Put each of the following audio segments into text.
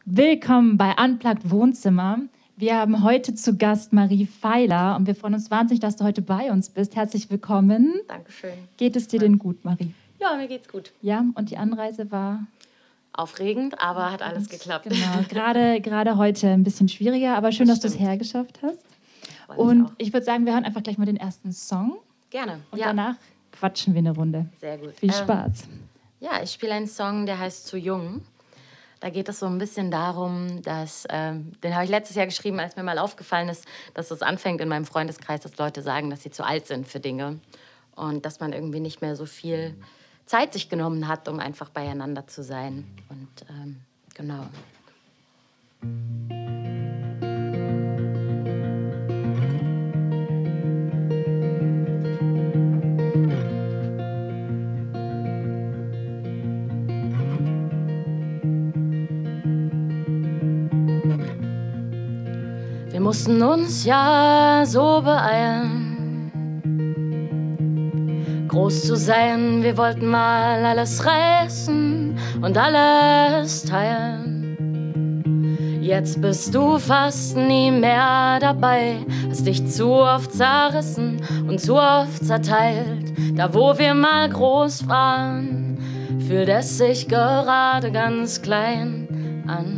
Willkommen bei Unplugged Wohnzimmer. Wir haben heute zu Gast Marie Feiler und wir freuen uns wahnsinnig, dass du heute bei uns bist. Herzlich willkommen. Dankeschön. Geht es dir denn gut, Marie? Ja, mir geht's gut. Ja, und die Anreise war? Aufregend, aber hat alles geklappt. Genau, gerade heute ein bisschen schwieriger, aber schön, dass du es hergeschafft hast. Und ich würde sagen, wir hören einfach gleich mal den ersten Song. Gerne. Und danach quatschen wir eine Runde. Sehr gut. Viel Spaß. Ja, ich spiele einen Song, der heißt Zu jung. Da geht es so ein bisschen darum, dass, den habe ich letztes Jahr geschrieben, als mir mal aufgefallen ist, dass es anfängt in meinem Freundeskreis, dass Leute sagen, dass sie zu alt sind für Dinge. Und dass man irgendwie nicht mehr so viel Zeit sich genommen hat, um einfach beieinander zu sein. Und genau. Wir mussten uns ja so beeilen, groß zu sein. Wir wollten mal alles reißen und alles teilen. Jetzt bist du fast nie mehr dabei, hast dich zu oft zerrissen und zu oft zerteilt. Da wo wir mal groß waren, fühlt es sich gerade ganz klein an.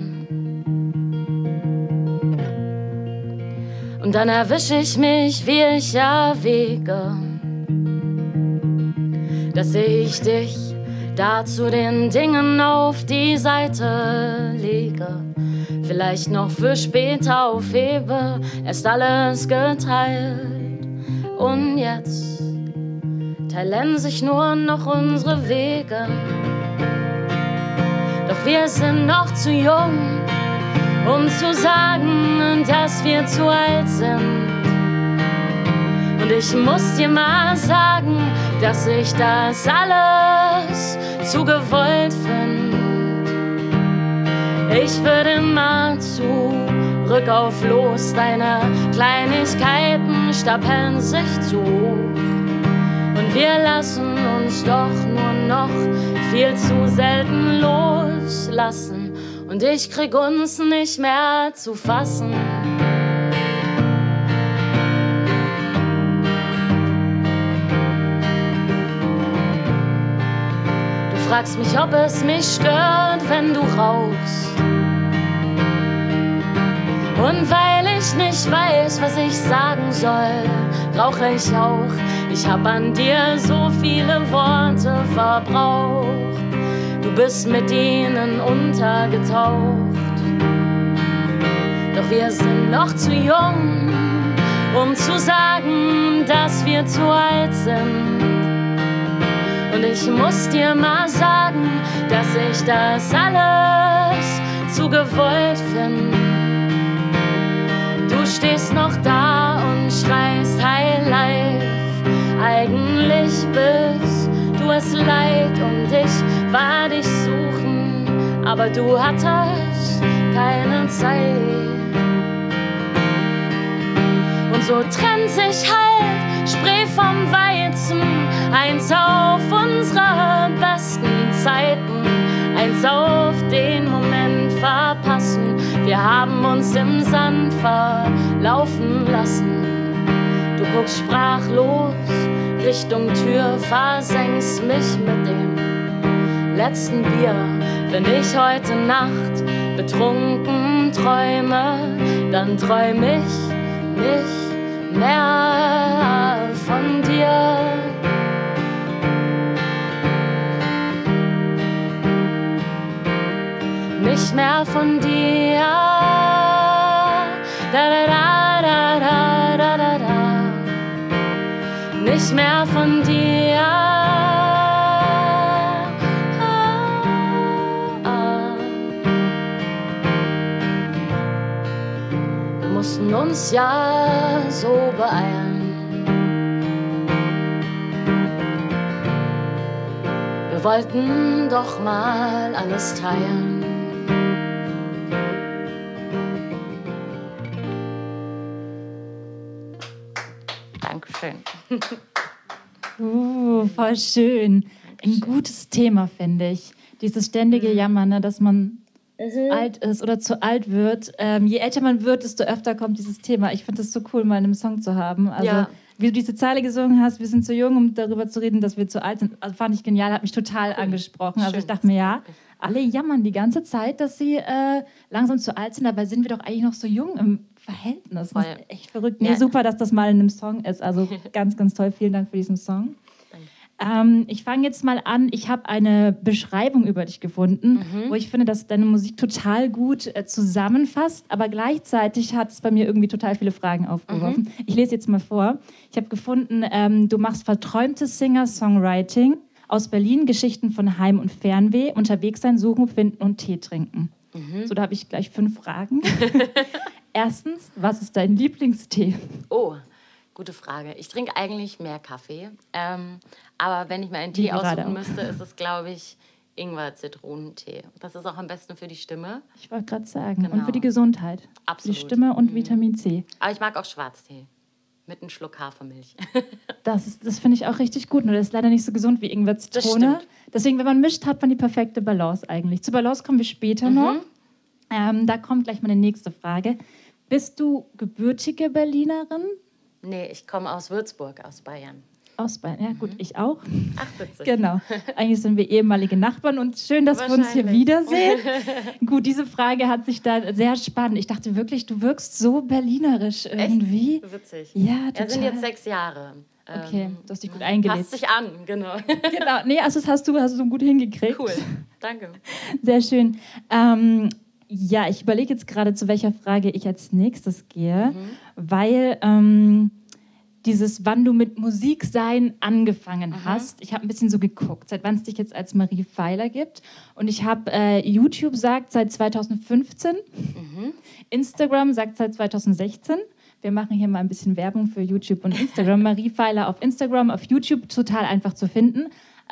Und dann erwische ich mich, wie ich erwäge, dass ich dich da zu den Dingen auf die Seite lege. Vielleicht noch für später aufhebe, erst alles geteilt. Und jetzt teilen sich nur noch unsere Wege. Doch wir sind noch zu jung, um zu sagen, dass wir zu alt sind. Und ich muss dir mal sagen, dass ich das alles zu gewollt finde. Ich würde mal zurück auf los, deine Kleinigkeiten stapeln sich zu. Und wir lassen uns doch nur noch viel zu selten loslassen. Und ich krieg uns nicht mehr zu fassen. Du fragst mich, ob es mich stört, wenn du rauchst. Und weil ich nicht weiß, was ich sagen soll, rauche ich auch. Ich hab an dir so viele Worte verbraucht. Du bist mit ihnen untergetaucht. Doch wir sind noch zu jung, um zu sagen, dass wir zu alt sind. Und ich muss dir mal sagen, dass ich das alles zu gewollt finde. Du stehst noch da und schreist High Life. Eigentlich bist du es leid und ich war dich suchen, aber du hattest keine Zeit. Und so trennt sich halt Spree vom Weizen, eins auf unsere besten Zeiten, eins auf den Moment verpassen. Wir haben uns im Sand verlaufen lassen. Du guckst sprachlos Richtung Tür, versenkst mich mit dem letzten Bier. Wenn ich heute Nacht betrunken träume, dann träum ich nicht mehr von dir. Nicht mehr von dir. Da, da, da, da, da, da, da, da. Nicht mehr von dir. Wir mussten uns ja so beeilen. Wir wollten doch mal alles teilen. Dankeschön. Voll schön. Ein gutes Thema, finde ich. Dieses ständige Jammern, ne, dass man alt ist oder zu alt wird. Je älter man wird, desto öfter kommt dieses Thema. Ich finde es so cool, mal in einem Song zu haben. Also, wie du diese Zeile gesungen hast, wir sind zu jung, um darüber zu reden, dass wir zu alt sind. Also, fand ich genial, hat mich total angesprochen. Also, ich dachte mir, ja, alle jammern die ganze Zeit, dass sie langsam zu alt sind. Dabei sind wir doch eigentlich noch so jung im Verhältnis. Das ist echt verrückt. Nee, super, dass das mal in einem Song ist. Also, ganz, ganz toll. Vielen Dank für diesen Song. Ich fange jetzt mal an. Ich habe eine Beschreibung über dich gefunden, wo ich finde, dass deine Musik total gut zusammenfasst, aber gleichzeitig hat es bei mir irgendwie total viele Fragen aufgeworfen. Ich lese jetzt mal vor. Ich habe gefunden, du machst verträumtes Singer-Songwriting aus Berlin, Geschichten von Heim- und Fernweh, unterwegs sein, suchen, finden und Tee trinken. So, da habe ich gleich 5 Fragen. Erstens, was ist dein Lieblingstee? Oh, gute Frage. Ich trinke eigentlich mehr Kaffee. Aber wenn ich mir einen Tee aussuchen müsste, ist es, glaube ich, Ingwer-Zitronentee. Das ist auch am besten für die Stimme. Ich wollte gerade sagen. Genau. Und für die Gesundheit. Absolut. Für die Stimme und Vitamin C. Aber ich mag auch Schwarztee. Mit einem Schluck Hafermilch. Das finde ich auch richtig gut. Nur das ist leider nicht so gesund wie Ingwer-Zitrone. Deswegen, wenn man mischt, hat man die perfekte Balance eigentlich. Zur Balance kommen wir später noch. Da kommt gleich meine nächste Frage. Bist du gebürtige Berlinerin? Nee, ich komme aus Würzburg, aus Bayern. Aus Bayern, ja gut, ich auch. Ach, witzig. Genau. Eigentlich sind wir ehemalige Nachbarn und schön, dass wir uns hier wiedersehen. Gut, diese Frage hat sich da sehr spannend. Ich dachte wirklich, du wirkst so berlinerisch irgendwie. Echt? Witzig. Ja, total. Wir sind jetzt 6 Jahre. Okay, du hast dich gut eingelebt. Passt sich an, genau. Genau, nee, also das hast du so gut hingekriegt. Cool, danke. Sehr schön. Ja, ich überlege jetzt gerade, zu welcher Frage ich als nächstes gehe, weil dieses, wann du mit Musiksein angefangen hast, ich habe ein bisschen so geguckt, seit wann es dich jetzt als Marie Feiler gibt. Und ich habe, YouTube sagt seit 2015, Instagram sagt seit 2016. Wir machen hier mal ein bisschen Werbung für YouTube und Instagram. Marie Feiler auf Instagram, auf YouTube, total einfach zu finden.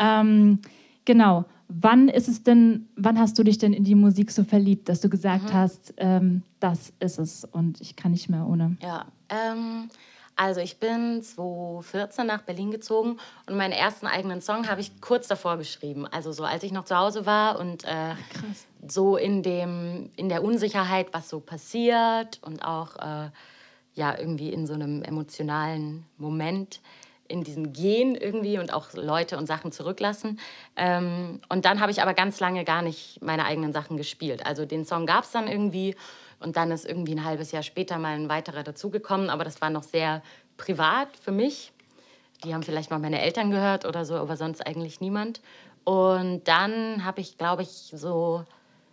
Genau. Wann hast du dich denn in die Musik so verliebt, dass du gesagt hast, das ist es und ich kann nicht mehr ohne? Ja, also ich bin 2014 nach Berlin gezogen und meinen ersten eigenen Song habe ich kurz davor geschrieben. Also so, als ich noch zu Hause war und so in der Unsicherheit, was so passiert und auch ja, irgendwie in so einem emotionalen Moment, in diesem Gehen irgendwie und auch Leute und Sachen zurücklassen. Und dann habe ich aber ganz lange gar nicht meine eigenen Sachen gespielt. Also den Song gab es dann irgendwie und dann ist irgendwie ein halbes Jahr später mal ein weiterer dazugekommen, aber das war noch sehr privat für mich. Die haben vielleicht mal meine Eltern gehört oder so, aber sonst eigentlich niemand. Und dann habe ich, glaube ich, so...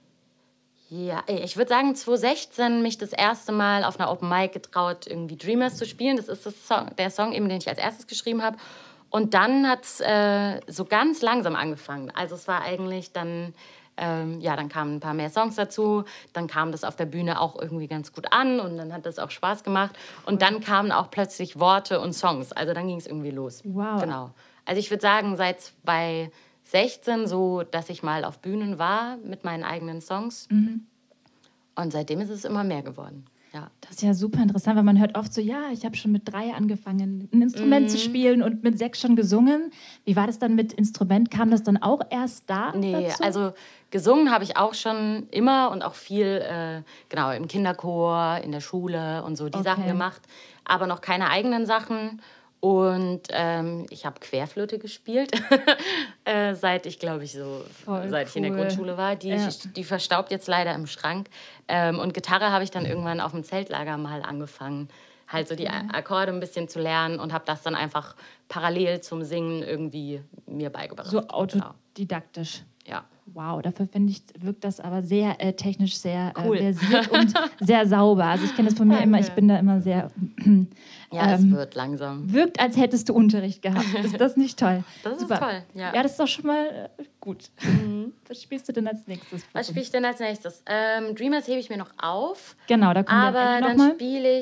Ja, ich würde sagen, 2016 mich das erste Mal auf einer Open Mic getraut, irgendwie Dreamers zu spielen. Das ist der Song, eben, den ich als erstes geschrieben habe. Und dann hat es so ganz langsam angefangen. Also es war eigentlich dann, dann kamen ein paar mehr Songs dazu. Dann kam das auf der Bühne auch irgendwie ganz gut an und dann hat das auch Spaß gemacht. Und dann kamen auch plötzlich Worte und Songs. Also dann ging es irgendwie los. Wow. Genau. Also ich würde sagen, seit 2016 so, dass ich mal auf Bühnen war mit meinen eigenen Songs. Und seitdem ist es immer mehr geworden. Ja. Das ist ja super interessant, weil man hört oft so, ja, ich habe schon mit 3 angefangen, ein Instrument zu spielen und mit 6 schon gesungen. Wie war das dann mit Instrument? Kam das dann auch erst da dazu? Also gesungen habe ich auch schon immer und auch viel, genau, im Kinderchor, in der Schule und so die Sachen gemacht. Aber noch keine eigenen Sachen. Und ich habe Querflöte gespielt, seit ich, glaube ich, seit ich in der Grundschule war. Die verstaubt jetzt leider im Schrank. Und Gitarre habe ich dann irgendwann auf dem Zeltlager mal angefangen, halt so die Akkorde ein bisschen zu lernen und habe das dann einfach parallel zum Singen irgendwie mir beigebracht. So autodidaktisch. Ja. Wow, dafür finde ich, wirkt das aber sehr technisch sehr versiert und sehr sauber. Also ich kenne das von mir immer, ich bin da immer sehr... Ja, es wird langsam. Wirkt, als hättest du Unterricht gehabt. Ist das nicht toll? Das Super. ist toll, ja. Ja, das ist doch schon mal gut. Was spielst du denn als nächstes? Was spiele ich denn als nächstes? Dreamers hebe ich mir noch auf. Genau, da kommen wir aber noch dann mal. spiele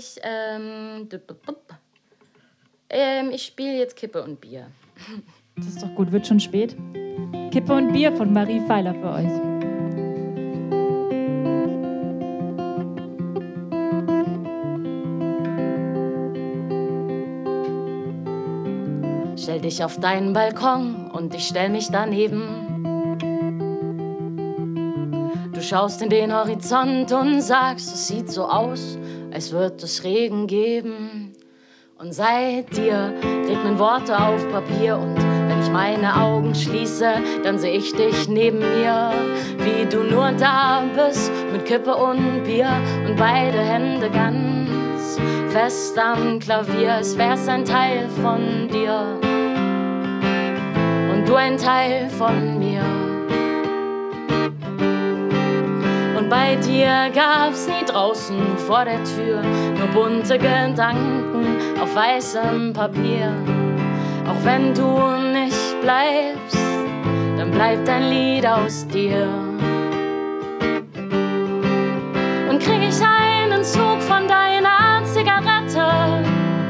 ich spiele jetzt Kippe und Bier. Das ist doch gut, wird schon spät. Kippe und Bier von Marie Feiler für euch. Stell dich auf deinen Balkon und ich stell mich daneben. Du schaust in den Horizont und sagst, es sieht so aus, als wird es Regen geben. Und seit dir regnen Worte auf Papier und wenn ich meine Augen schließe, dann sehe ich dich neben mir, wie du nur da bist, mit Kippe und Bier und beide Hände ganz fest am Klavier, als wär's ein Teil von dir und du ein Teil von mir. Und bei dir gab's nie draußen vor der Tür nur bunte Gedanken auf weißem Papier. Auch wenn du nicht bleibst, dann bleibt ein Lied aus dir. Und krieg ich einen Zug von deiner Zigarette,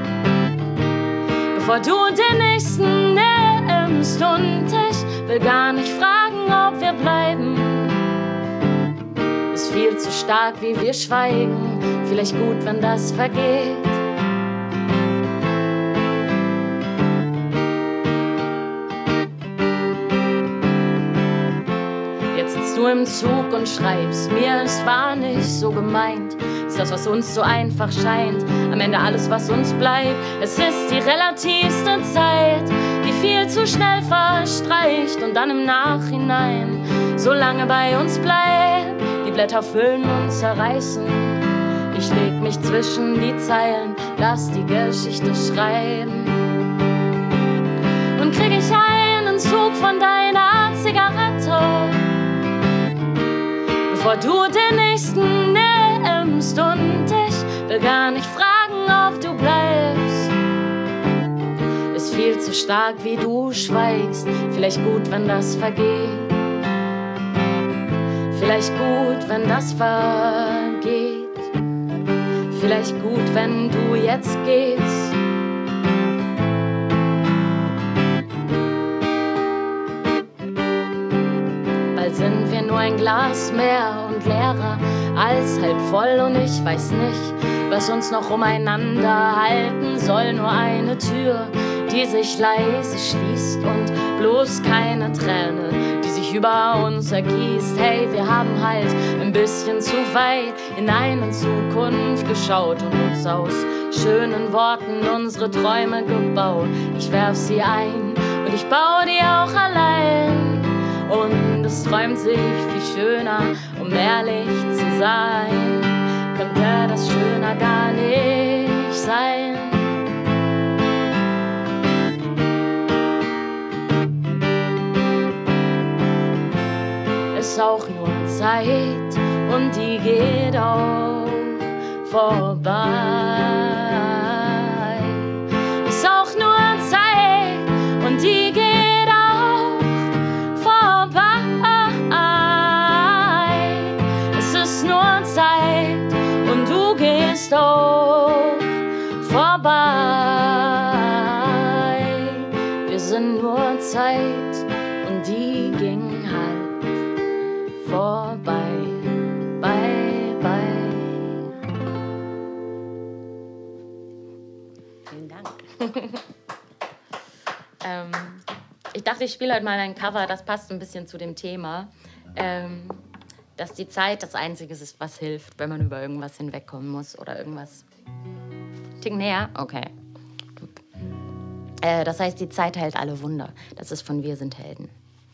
bevor du den nächsten nimmst, und ich will gar nicht fragen, ob wir bleiben. Ist viel zu stark, wie wir schweigen, vielleicht gut, wenn das vergeht. Jetzt sitzt du im Zug und schreibst mir, es war nicht so gemeint. Ist das, was uns so einfach scheint, am Ende alles, was uns bleibt. Es ist die relativste Zeit, die viel zu schnell verstreicht und dann im Nachhinein so lange bei uns bleibt. Die Blätter füllen und zerreißen. Ich leg mich zwischen die Zeilen, lass die Geschichte schreiben. Und krieg ich einen Zug von deiner Zigarette, bevor du den nächsten nimmst, und ich will gar nicht fragen, ob du bleibst. Ist viel zu stark, wie du schweigst, vielleicht gut, wenn das vergeht. Vielleicht gut, wenn das vergeht. Vielleicht gut, wenn du jetzt gehst. Bald sind wir nur ein Glas mehr und leerer als halb voll. Und ich weiß nicht, was uns noch umeinander halten soll. Nur eine Tür, die sich leise schließt und bloß keine Träne, die sich über uns ergießt. Hey, wir haben halt ein bisschen zu weit in eine Zukunft geschaut und uns aus schönen Worten unsere Träume gebaut. Ich werf sie ein und ich baue die auch allein. Und es träumt sich viel schöner, um ehrlich zu sein. Könnte das schöner gar nicht sein. Ist auch nur Zeit und die geht auch vorbei. Ist auch nur Zeit und die geht auch vorbei. Es ist nur Zeit und du gehst auch vorbei. Wir sind nur Zeit und die ging halt vorbei, bye, bye. Vielen Dank. Ich dachte, ich spiele heute mal ein Cover, das passt ein bisschen zu dem Thema. Dass die Zeit das Einzige ist, was hilft, wenn man über irgendwas hinwegkommen muss oder irgendwas. Tick näher? Okay. Das heißt, die Zeit hält alle Wunder. Das ist von Wir sind Helden.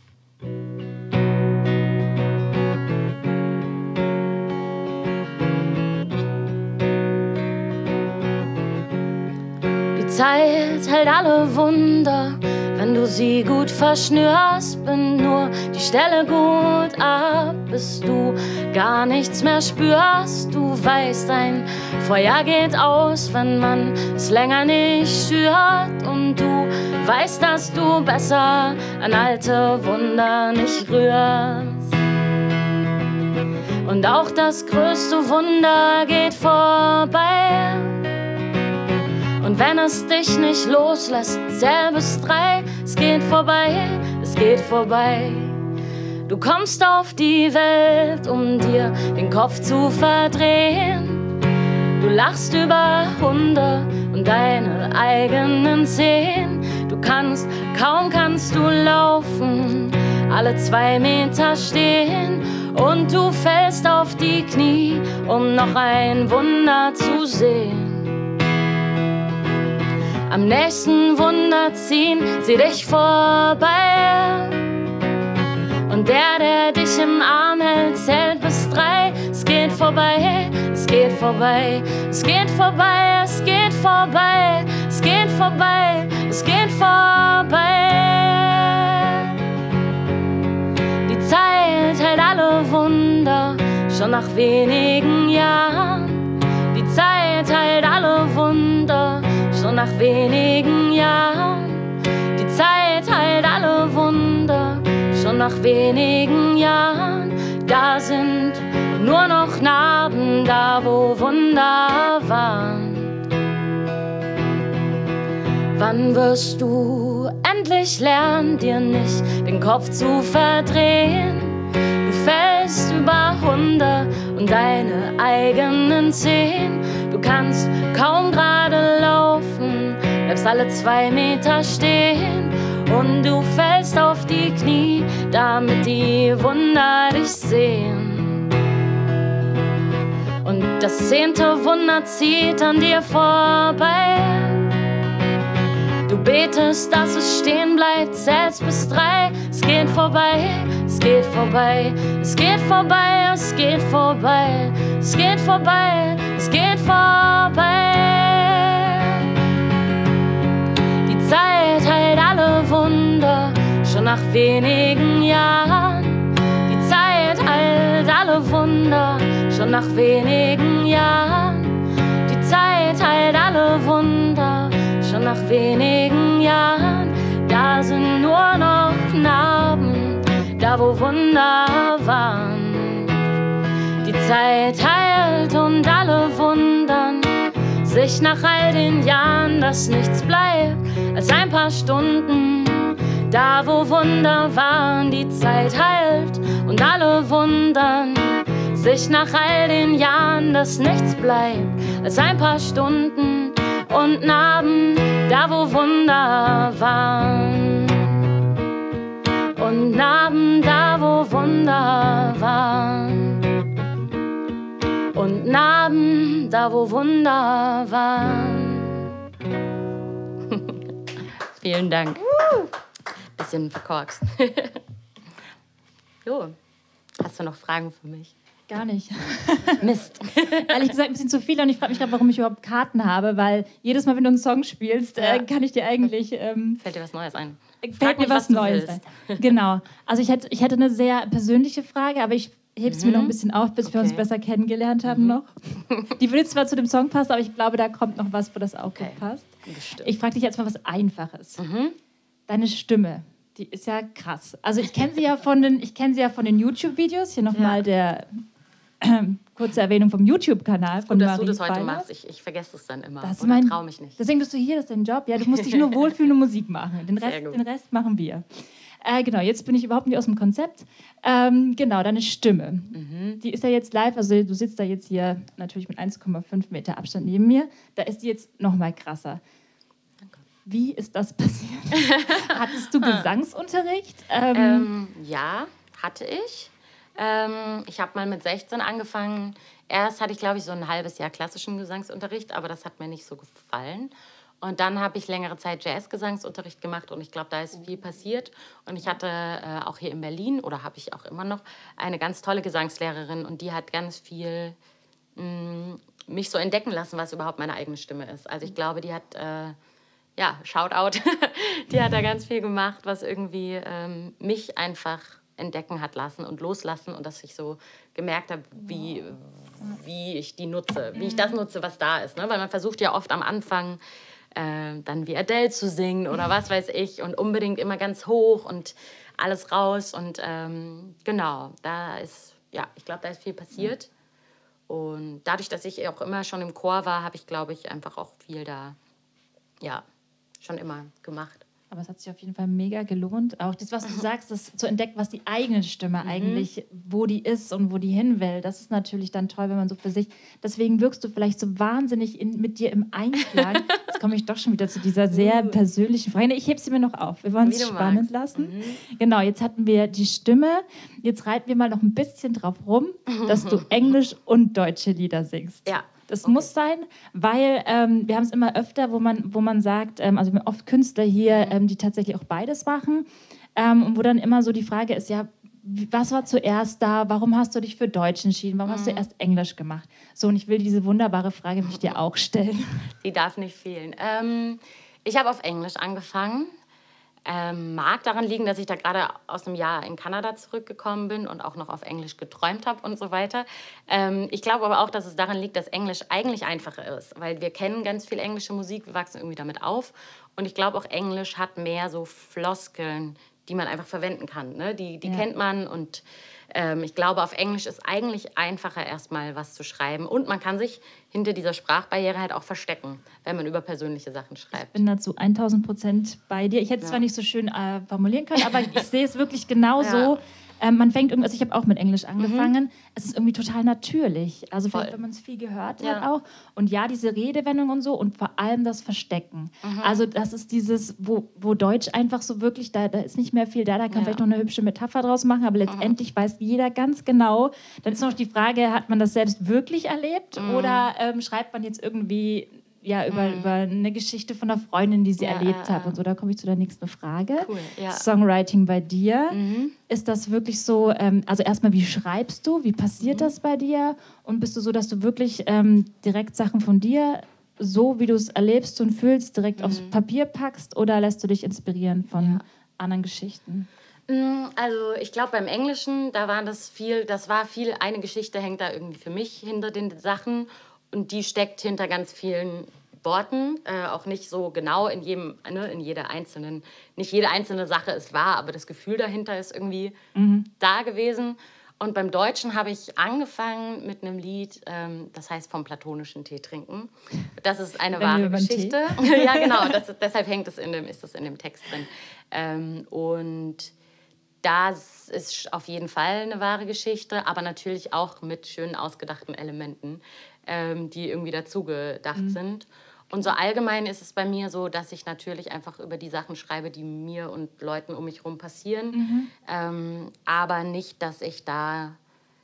Die Zeit hält alle Wunder, wenn du sie gut verschnürst, bin nur die Stelle gut ab, bis du gar nichts mehr spürst. Du weißt, ein Feuer geht aus, wenn man es länger nicht schürt, und du weißt, dass du besser an alte Wunder nicht rührst. Und auch das größte Wunder geht vorbei. Und wenn es dich nicht loslässt, zähl bis 3. Es geht vorbei, es geht vorbei. Du kommst auf die Welt, um dir den Kopf zu verdrehen. Du lachst über Hunde und deine eigenen Zehen. Du kannst, kaum kannst du laufen, alle 2 Meter stehen. und du fällst auf die Knie, um noch ein Wunder zu sehen. Am nächsten Wunder ziehen sie dich vorbei. Und der dich im Arm hält, zählt bis 3. Es geht vorbei, es geht vorbei, es geht vorbei, es geht vorbei, es geht vorbei, es geht vorbei. Die Zeit hält alle Wunder, schon nach wenigen Jahren. Die Zeit heilt alle Wunder, schon nach wenigen Jahren. Die Zeit heilt alle Wunder, schon nach wenigen Jahren. Da sind nur noch Narben, da wo Wunder waren. Wann wirst du endlich lernen, dir nicht den Kopf zu verdrehen? Du fällst über Hunde und deine eigenen Zehen. Du kannst kaum gerade laufen, bleibst alle 2 Meter stehen. Und du fällst auf die Knie, damit die Wunder dich sehen. Und das 10. Wunder zieht an dir vorbei. Du betest, dass es stehen bleibt, zählst bis 3. Es geht vorbei, es geht vorbei, es geht vorbei, es geht vorbei, es geht vorbei, es geht vorbei. Die Zeit heilt alle Wunder, schon nach wenigen Jahren. Die Zeit heilt alle Wunder, schon nach wenigen Jahren. Die Zeit heilt alle Wunder, schon nach wenigen Jahren. Da sind nur noch Narben, da wo Wunder waren. Die Zeit heilt und alle wundern sich nach all den Jahren, dass nichts bleibt als ein paar Stunden. Da wo Wunder waren, die Zeit heilt und alle wundern sich nach all den Jahren, dass nichts bleibt als ein paar Stunden und Narben, da wo Wunder waren. Und Narben, da wo Wunder waren. Und Narben, da wo Wunder waren. Vielen Dank. Bisschen verkorkst. Jo, hast du noch Fragen für mich? Gar nicht. Mist. Ehrlich gesagt ein bisschen zu viel und ich frage mich gerade, warum ich überhaupt Karten habe, weil jedes Mal, wenn du einen Song spielst, kann ich dir eigentlich... fällt dir was Neues ein? Fällt mir was Neues ein. Genau. Also ich hätte eine sehr persönliche Frage, aber ich hebe es mir noch ein bisschen auf, bis wir uns besser kennengelernt haben noch. Die würde zwar zu dem Song passen, aber ich glaube, da kommt noch was, wo das auch gut passt. Bestimmt. Ich frage dich jetzt mal was Einfaches. Deine Stimme, die ist ja krass. Also ich kenne sie ja von den YouTube-Videos. Hier nochmal der kurze Erwähnung vom YouTube-Kanal von Marie. Dass du das heute Feiner. machst. Ich vergesse es dann immer. Das oder traue mich nicht. Deswegen bist du hier, das ist dein Job. Ja, du musst dich nur wohlfühlen und Musik machen. Den Rest machen wir. Genau, jetzt bin ich überhaupt nicht aus dem Konzept. Genau, deine Stimme. Die ist ja jetzt live, also du sitzt da jetzt hier natürlich mit 1,5 Meter Abstand neben mir. Da ist die jetzt noch mal krasser. Danke. Wie ist das passiert? Hattest du Gesangsunterricht? Ja, hatte ich. Ich habe mal mit 16 angefangen. Erst hatte ich, glaube ich, so ein halbes Jahr klassischen Gesangsunterricht, aber das hat mir nicht so gefallen. Und dann habe ich längere Zeit Jazz-Gesangsunterricht gemacht und ich glaube, da ist viel passiert. Und ich hatte auch hier in Berlin, oder habe ich auch immer noch, eine ganz tolle Gesangslehrerin und die hat ganz viel mich so entdecken lassen, was überhaupt meine eigene Stimme ist. Also ich glaube, die hat, Shoutout, die hat da ganz viel gemacht, was irgendwie mich einfach entdecken hat lassen und loslassen und dass ich so gemerkt habe, wie ich die nutze, wie ich das nutze, was da ist. Ne? Weil man versucht ja oft am Anfang dann wie Adele zu singen oder was weiß ich und unbedingt immer ganz hoch und alles raus und genau, ich glaube, da ist viel passiert und dadurch, dass ich auch immer schon im Chor war, habe ich, glaube ich, einfach auch viel da, schon immer gemacht. Aber es hat sich auf jeden Fall mega gelohnt. Auch das, was du sagst, das zu entdecken, was die eigene Stimme eigentlich, wo die ist und wo die hin will. Das ist natürlich dann toll, wenn man so für sich... Deswegen wirkst du vielleicht so wahnsinnig mit dir im Einklang. Jetzt komme ich doch schon wieder zu dieser sehr persönlichen Frage. Ich hebe sie mir noch auf. Wir wollen es spannend lassen. Genau, jetzt hatten wir die Stimme. Jetzt reiten wir mal noch ein bisschen drauf rum, dass du Englisch und deutsche Lieder singst. Ja. Das muss sein, weil wir haben es immer öfter, wo man sagt, also wir haben oft Künstler hier, die tatsächlich auch beides machen und wo dann immer so die Frage ist, ja, was war zuerst da, warum hast du dich für Deutsch entschieden, warum hast du erst Englisch gemacht? So, und ich will diese wunderbare Frage mich dir auch stellen. Die darf nicht fehlen. Ich habe auf Englisch angefangen. Mag daran liegen, dass ich da gerade aus einem Jahr in Kanada zurückgekommen bin und auch noch auf Englisch geträumt habe und so weiter. Ich glaube aber auch, dass es daran liegt, dass Englisch eigentlich einfacher ist, weil wir kennen ganz viel englische Musik, wir wachsen irgendwie damit auf. Und ich glaube auch, Englisch hat mehr so Floskeln, die man einfach verwenden kann. Ne? Die kennt man und ich glaube, auf Englisch ist eigentlich einfacher, erstmal was zu schreiben. Und man kann sich hinter dieser Sprachbarriere halt auch verstecken, wenn man über persönliche Sachen schreibt. Ich bin dazu 1000% bei dir. Ich hätte es zwar nicht so schön formulieren können, aber ich sehe es wirklich genauso. Man fängt irgendwie, also ich habe auch mit Englisch angefangen. Es ist irgendwie total natürlich. Also vielleicht, wenn man es viel gehört hat auch. Und ja, diese Redewendung und so und vor allem das Verstecken. Also das ist dieses, wo Deutsch einfach so wirklich, da ist nicht mehr viel da kann vielleicht noch eine hübsche Metapher draus machen, aber letztendlich weiß jeder ganz genau. Dann ist noch die Frage, hat man das selbst wirklich erlebt oder schreibt man jetzt irgendwie über eine Geschichte von einer Freundin, die sie erlebt hat und so. Da komme ich zu der nächsten Frage. Cool, Songwriting bei dir. Ist das wirklich so, also erstmal, wie schreibst du? Wie passiert das bei dir? Und bist du so, dass du wirklich direkt Sachen von dir, so wie du es erlebst und fühlst, direkt aufs Papier packst oder lässt du dich inspirieren von anderen Geschichten? Also ich glaube, beim Englischen, das war viel, eine Geschichte hängt da irgendwie für mich hinter den Sachen. Und die steckt hinter ganz vielen Worten, auch nicht so genau in jeder einzelnen, nicht jede einzelne Sache ist wahr, aber das Gefühl dahinter ist irgendwie da gewesen. Und beim Deutschen habe ich angefangen mit einem Lied, das heißt vom platonischen Tee trinken. Das ist eine wahre Geschichte. Ja, genau, deshalb ist das in dem Text drin. Und das ist auf jeden Fall eine wahre Geschichte, aber natürlich auch mit schön ausgedachten Elementen, die irgendwie dazu gedacht sind. Und so allgemein ist es bei mir so, dass ich natürlich einfach über die Sachen schreibe, die mir und Leuten um mich herum passieren. Aber nicht, dass ich da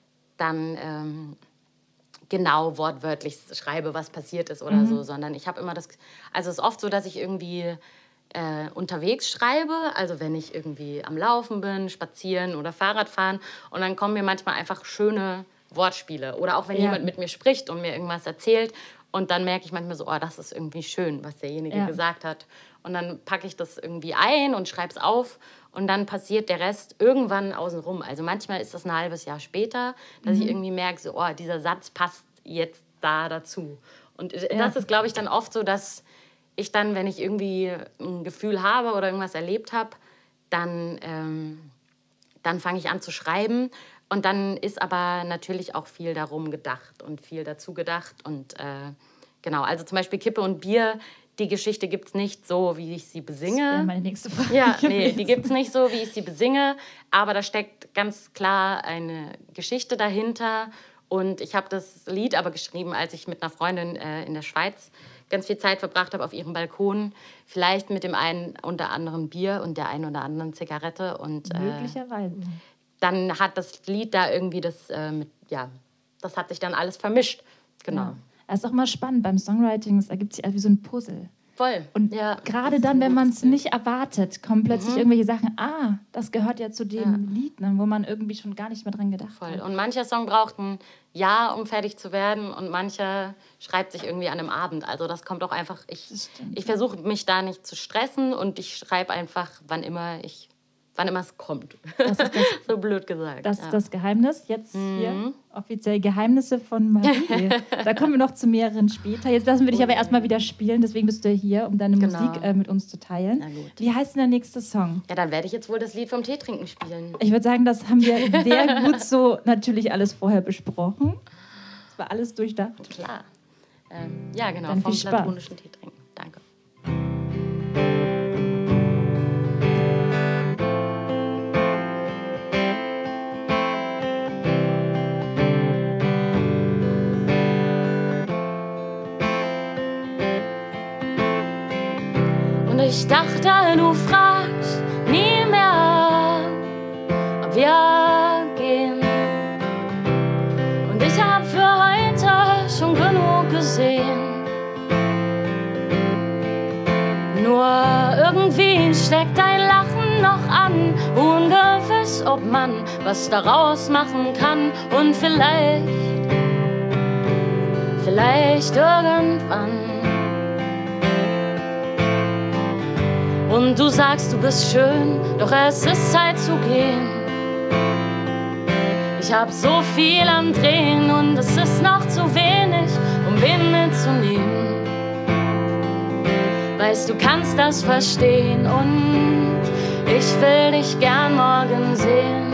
dann genau wortwörtlich schreibe, was passiert ist oder so, sondern ich habe immer also es ist oft so, dass ich irgendwie unterwegs schreibe, also wenn ich irgendwie am Laufen bin, spazieren oder Fahrrad fahren und dann kommen mir manchmal einfach schöne Wortspiele oder auch wenn jemand mit mir spricht und mir irgendwas erzählt und dann merke ich manchmal so, oh, das ist irgendwie schön, was derjenige gesagt hat und dann packe ich das irgendwie ein und schreibe es auf und dann passiert der Rest irgendwann außenrum. Also manchmal ist das ein halbes Jahr später, dass ich irgendwie merke, so, oh, dieser Satz passt jetzt da dazu. Und das ist, glaube ich, dann oft so, dass ich dann, wenn ich irgendwie ein Gefühl habe oder irgendwas erlebt habe, dann fange ich an zu schreiben. Und dann ist aber natürlich auch viel darum gedacht und viel dazu gedacht. Und genau, also zum Beispiel Kippe und Bier, die Geschichte gibt es nicht so, wie ich sie besinge. Das wäre meine nächste Frage. Ja, nee, die gibt es nicht so, wie ich sie besinge. Aber da steckt ganz klar eine Geschichte dahinter. Und ich habe das Lied aber geschrieben, als ich mit einer Freundin in der Schweiz ganz viel Zeit verbracht habe auf ihrem Balkon. Vielleicht mit dem einen oder anderen Bier und der einen oder anderen Zigarette. Und, möglicherweise. Dann hat das Lied da irgendwie das hat sich dann alles vermischt. Genau. Ja. Das ist auch mal spannend beim Songwriting, es ergibt sich wie so ein Puzzle. Voll. Und gerade dann, wenn man es nicht erwartet, kommen plötzlich irgendwelche Sachen, das gehört ja zu dem Lied, ne, wo man irgendwie schon gar nicht mehr dran gedacht hat. Und mancher Song braucht ein Jahr, um fertig zu werden und mancher schreibt sich irgendwie an einem Abend. Also das kommt auch einfach, ich versuche mich da nicht zu stressen und ich schreibe einfach, wann immer es kommt. Das ist das, so blöd gesagt. Das ist das Geheimnis. Jetzt hier offiziell Geheimnisse von Marie. Da kommen wir noch zu mehreren später. Jetzt lassen wir dich aber erstmal wieder spielen. Deswegen bist du hier, um deine Musik mit uns zu teilen. Na gut. Wie heißt denn der nächste Song? Ja, dann werde ich jetzt wohl das Lied vom Teetrinken spielen. Ich würde sagen, das haben wir sehr gut so natürlich alles vorher besprochen. Das war alles durchdacht. Klar. Ja, genau. Dann vom viel Spaß. platonischen Teetrinken. Danke. ich dachte, du fragst nie mehr, ob wir gehen. Und ich hab für heute schon genug gesehen. Nur irgendwie steckt dein Lachen noch an, ungewiss, ob man was daraus machen kann. Und vielleicht irgendwann. Und du sagst, du bist schön, doch es ist Zeit zu gehen. Ich hab so viel am Drehen und es ist noch zu wenig, um wen mitzunehmen. Weißt, du kannst das verstehen und ich will dich gern morgen sehen.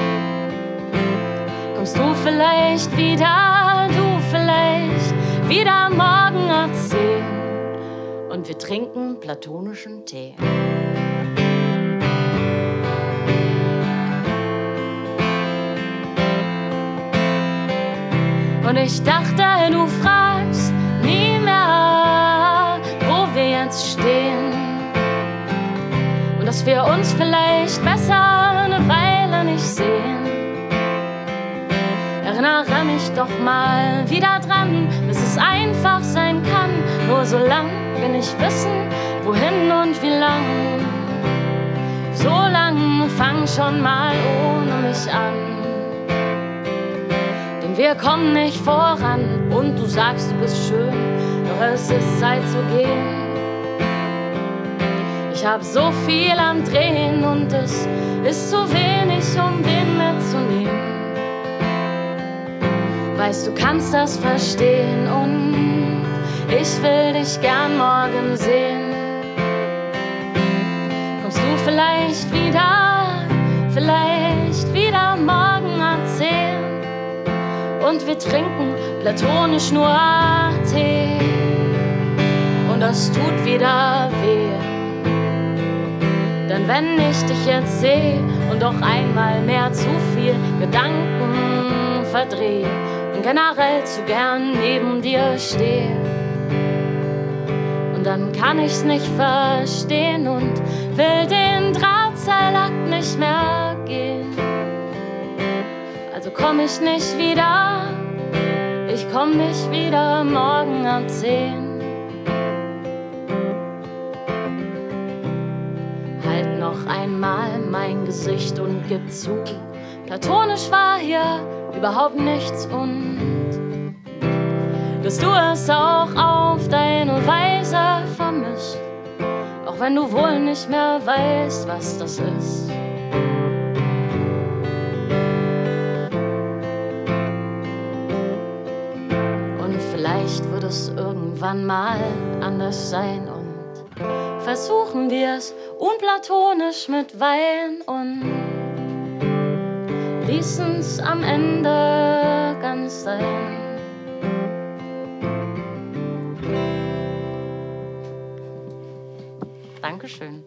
Kommst du vielleicht wieder morgen ab 10 und wir trinken platonischen Tee. Und ich dachte, du fragst nie mehr, wo wir jetzt stehen. Und dass wir uns vielleicht besser eine Weile nicht sehen. Erinnere mich doch mal wieder dran, dass es einfach sein kann. Nur so lang will ich wissen, wohin und wie lang. So lang fang schon mal ohne mich an. Denn wir kommen nicht voran und du sagst, du bist schön, doch es ist Zeit zu gehen. Ich hab so viel am Drehen und es ist zu wenig, um den mitzunehmen. Weißt, du kannst das verstehen und ich will dich gern morgen sehen. Kommst du vielleicht wieder morgen um 10 und wir trinken platonisch nur Tee und das tut wieder weh. Denn wenn ich dich jetzt sehe und doch einmal mehr zu viel Gedanken verdrehe und generell zu gern neben dir stehe, und dann kann ich's nicht verstehen und will den Drahtseilakt nicht mehr gehen. Also komm ich nicht wieder morgen um 10. Halt noch einmal mein Gesicht und gib zu, platonisch war hier überhaupt nichts und dass du es auch auf deine Weise vermisst, auch wenn du wohl nicht mehr weißt, was das ist. Und vielleicht wird es irgendwann mal anders sein und versuchen wir es unplatonisch mit Wein und ließen's am Ende ganz sein. Dankeschön.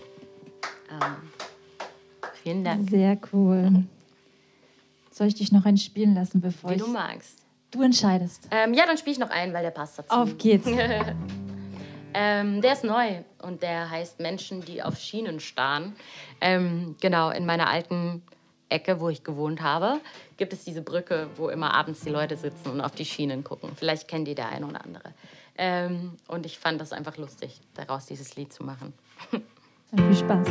Vielen Dank. Sehr cool. Soll ich dich noch einen spielen lassen, bevor Wie du magst. Du entscheidest. Ja, dann spiele ich noch einen, weil der passt dazu. Auf geht's. Der ist neu und der heißt Menschen, die auf Schienen starren. Genau, in meiner alten Ecke, wo ich gewohnt habe, gibt es diese Brücke, wo immer abends die Leute sitzen und auf die Schienen gucken. Vielleicht kennt die der eine oder andere. Und ich fand das einfach lustig, daraus dieses Lied zu machen. Dann viel Spaß.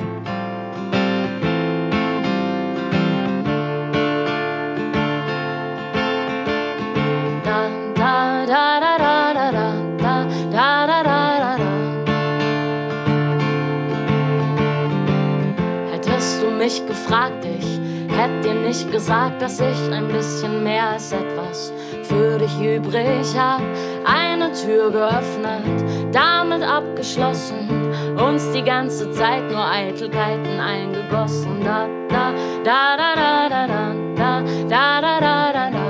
Hättest du mich gefragt, ich hätte dir nicht gesagt, dass ich ein bisschen mehr als etwas für dich übrig hab. Eine Tür geöffnet, damit abgeschlossen, uns die ganze Zeit nur Eitelkeiten eingegossen. Da da da da da da da da da da da da.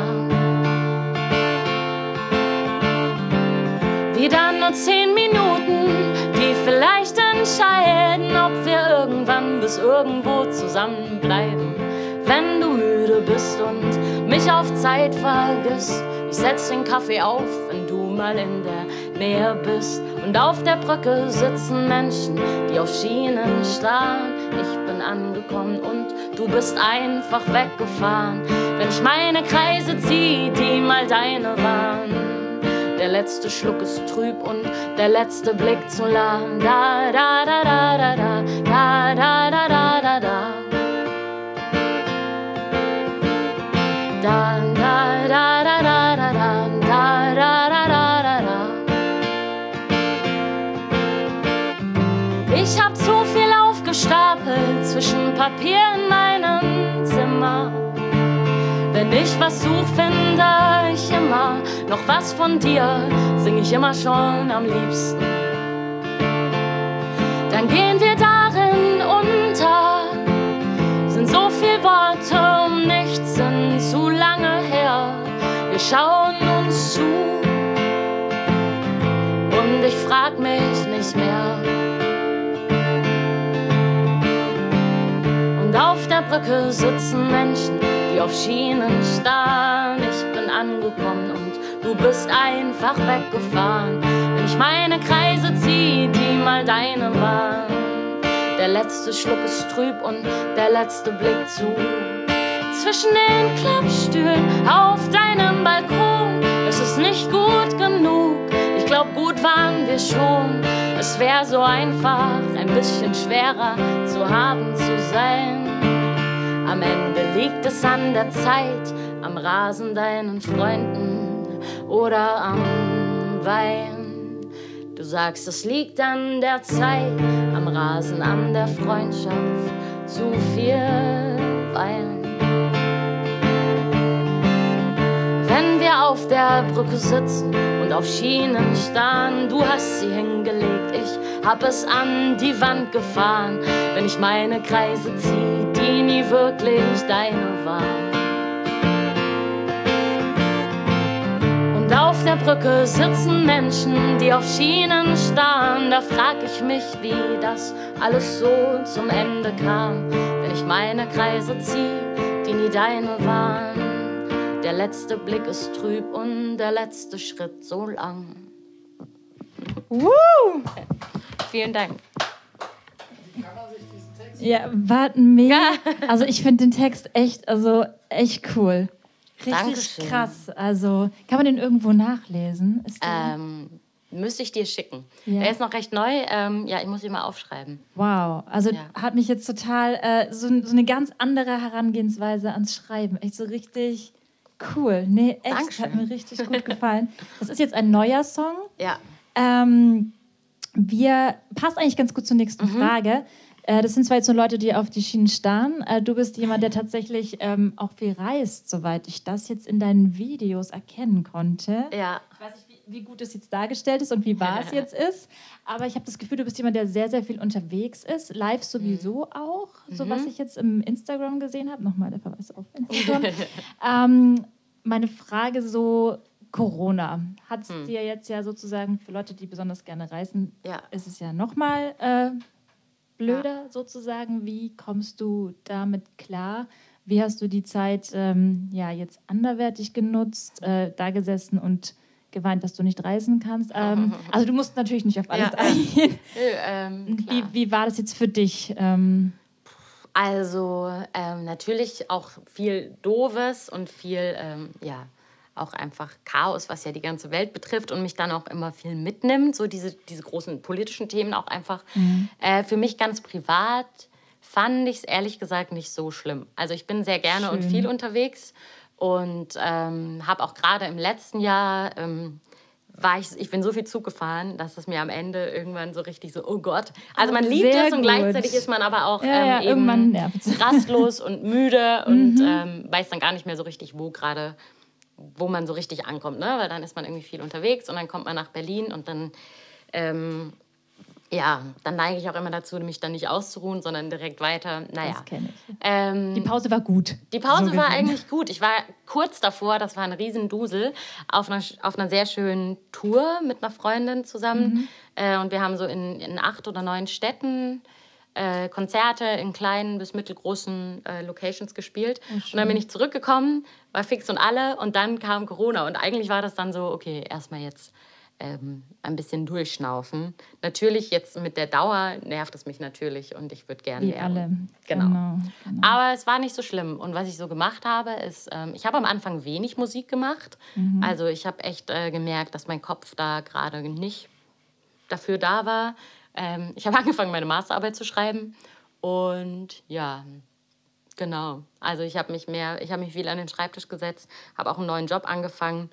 Wieder nur 10 Minuten, die vielleicht entscheiden, ob wir irgendwann bis irgendwo zusammenbleiben. Wenn du müde bist und mich auf Zeit vergisst, Ich setz den Kaffee auf, wenn du mal in der Nähe bist. Und auf der Brücke sitzen Menschen, die auf Schienen starren. Ich bin angekommen und du bist einfach weggefahren. Wenn ich meine Kreise zieh, die mal deine waren. Der letzte Schluck ist trüb und der letzte Blick zu lang. Da, da, da, da, da, da, da, da, da, da, da, da. Da, da, da, da, da, da, da, da, da, da, da, da. Ich hab zu viel aufgestapelt zwischen Papier in meinem Zimmer. Wenn ich was such, finde ich immer noch was von dir, sing ich immer schon am liebsten. Dann gehen wir darin unter, sind so viel Worte um nichts, sind zu lange her. Wir schauen uns zu und ich frag mich nicht mehr. Und auf der Brücke sitzen Menschen, die auf Schienen starren. Ich bin angekommen und du bist einfach weggefahren. Wenn ich meine Kreise zieh, die mal deine waren. Der letzte Schluck ist trüb und der letzte Blick zu. Zwischen den Klappstühlen auf deinem Balkon. Es ist nicht gut genug, ich glaub, gut waren wir schon. Es wär so einfach, ein bisschen schwerer zu haben zu sein. Am Ende liegt es an der Zeit, am Rasen deinen Freunden oder am Wein. Du sagst, es liegt an der Zeit, am Rasen, an der Freundschaft, zu viel Wein. Wenn wir auf der Brücke sitzen und auf Schienen starren, du hast sie hingelegt, ich hab es an die Wand gefahren. Wenn ich meine Kreise zieh, die nie wirklich deine waren. Und auf der Brücke sitzen Menschen, die auf Schienen starren. Da frag ich mich, wie das alles so zum Ende kam. Wenn ich meine Kreise zieh, die nie deine waren. Der letzte Blick ist trüb und der letzte Schritt so lang. Vielen Dank. Ja, war mega. Also ich finde den Text echt cool. Richtig Dankeschön. Krass. Also kann man den irgendwo nachlesen? Müsste ich dir schicken. Ja. Er ist noch recht neu. Ja, ich muss ihn mal aufschreiben. Wow. Also hat mich jetzt total so eine ganz andere Herangehensweise ans Schreiben. Echt so richtig cool. Nee, echt. Dankeschön. Hat mir richtig gut gefallen. Das ist jetzt ein neuer Song. Ja. Passt eigentlich ganz gut zur nächsten Frage. Das sind zwar jetzt so Leute, die auf die Schienen starren. Du bist jemand, der tatsächlich auch viel reist, soweit ich das jetzt in deinen Videos erkennen konnte. Ja. Ich weiß nicht, wie gut es jetzt dargestellt ist und wie wahr es jetzt ist, aber ich habe das Gefühl, du bist jemand, der sehr, sehr viel unterwegs ist. Live sowieso auch, so was ich jetzt im Instagram gesehen habe. Nochmal der Verweis auf Instagram. Meine Frage so, Corona. Hat es dir jetzt ja sozusagen, für Leute, die besonders gerne reisen, ist es ja nochmal blöder sozusagen. Wie kommst du damit klar? Wie hast du die Zeit jetzt anderweitig genutzt, da gesessen und geweint, dass du nicht reisen kannst? Also du musst natürlich nicht auf alles eingehen. Wie war das jetzt für dich? Also natürlich auch viel Doofes und viel, auch einfach Chaos, was ja die ganze Welt betrifft und mich dann auch immer viel mitnimmt, so diese großen politischen Themen auch einfach. Für mich ganz privat fand ich es ehrlich gesagt nicht so schlimm. Also ich bin sehr gerne und viel unterwegs und habe auch gerade im letzten Jahr, ich bin so viel Zug gefahren, dass es mir am Ende irgendwann so richtig so, oh Gott. Also man liebt es und gleichzeitig ist man aber auch eben rastlos und müde und weiß dann gar nicht mehr so richtig, wo man so richtig ankommt, ne? Weil dann ist man irgendwie viel unterwegs und dann kommt man nach Berlin und dann, dann neige ich auch immer dazu, mich dann nicht auszuruhen, sondern direkt weiter. Naja. Das kenne ich. Die Pause war gut. Die Pause war eigentlich gut. Ich war kurz davor, das war ein Riesendusel, auf einer sehr schönen Tour mit einer Freundin zusammen. Und wir haben so in 8 oder 9 Städten Konzerte in kleinen bis mittelgroßen Locations gespielt. Und dann bin ich zurückgekommen, war fix und alle und dann kam Corona. Und eigentlich war das dann so, okay, erstmal jetzt ein bisschen durchschnaufen. Natürlich jetzt mit der Dauer nervt es mich natürlich und ich würde gerne lernen. Genau. Aber es war nicht so schlimm. Und was ich so gemacht habe, ist, ich habe am Anfang wenig Musik gemacht. Also ich habe echt gemerkt, dass mein Kopf da gerade nicht dafür da war. Ich habe angefangen, meine Masterarbeit zu schreiben und ja, genau. Also ich habe mich viel an den Schreibtisch gesetzt, habe auch einen neuen Job angefangen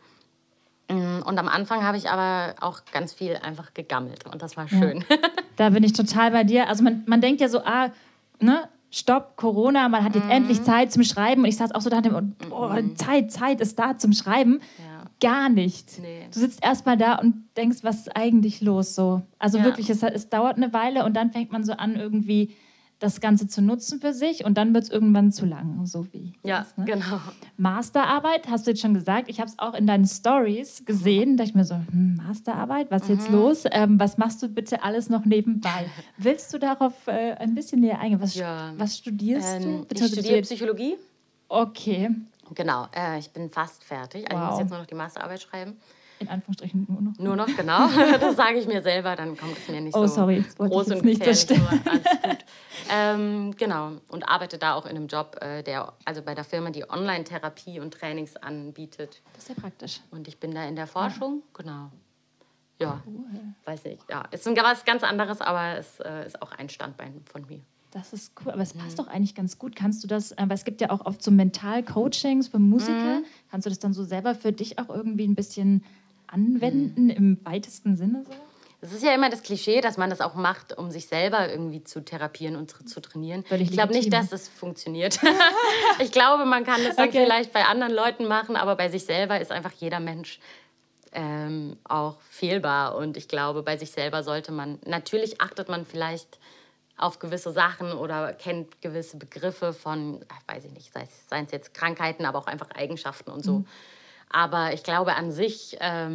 und am Anfang habe ich aber auch ganz viel einfach gegammelt und das war schön. Ja. Da bin ich total bei dir. Also man denkt ja so, ne? Stopp, Corona, man hat jetzt endlich Zeit zum Schreiben und ich saß auch so da und Zeit ist da zum Schreiben. Ja. Gar nicht. Nee. Du sitzt erstmal da und denkst, was ist eigentlich los? So. Also wirklich, es dauert eine Weile und dann fängt man so an, irgendwie das Ganze zu nutzen für sich und dann wird es irgendwann zu lang. So wie das, ne? Genau. Masterarbeit, hast du jetzt schon gesagt. Ich habe es auch in deinen Stories gesehen. Da dachte ich mir so, Masterarbeit, was ist jetzt los? Was machst du bitte alles noch nebenbei? Willst du darauf ein bisschen näher eingehen? Was studierst du? Ich studiere Psychologie. Okay. Genau, ich bin fast fertig. Also ich muss jetzt nur noch die Masterarbeit schreiben. In Anführungsstrichen nur noch. Nur noch, genau. Das sage ich mir selber, dann kommt es mir nicht so groß und nicht gefährlich. Alles gut. Genau, und arbeite da auch in einem Job, also bei der Firma, die Online-Therapie und Trainings anbietet. Das ist ja praktisch. Und ich bin da in der Forschung, genau. Ja, weiß nicht. Ja, ist was ganz anderes, aber es ist auch ein Standbein von mir. Das ist cool, aber es passt doch eigentlich ganz gut. Kannst du das, weil es gibt ja auch oft so Mental-Coachings für Musiker, kannst du das dann so selber für dich auch irgendwie ein bisschen anwenden im weitesten Sinne so? Es ist ja immer das Klischee, dass man das auch macht, um sich selber irgendwie zu therapieren und zu trainieren. Ich glaube nicht, dass das funktioniert. Ich glaube, man kann das dann vielleicht bei anderen Leuten machen, aber bei sich selber ist einfach jeder Mensch auch fehlbar. Und ich glaube, bei sich selber sollte man, natürlich achtet man vielleicht auf gewisse Sachen oder kennt gewisse Begriffe von, weiß ich nicht, seien es jetzt Krankheiten, aber auch einfach Eigenschaften und so. Aber ich glaube, an sich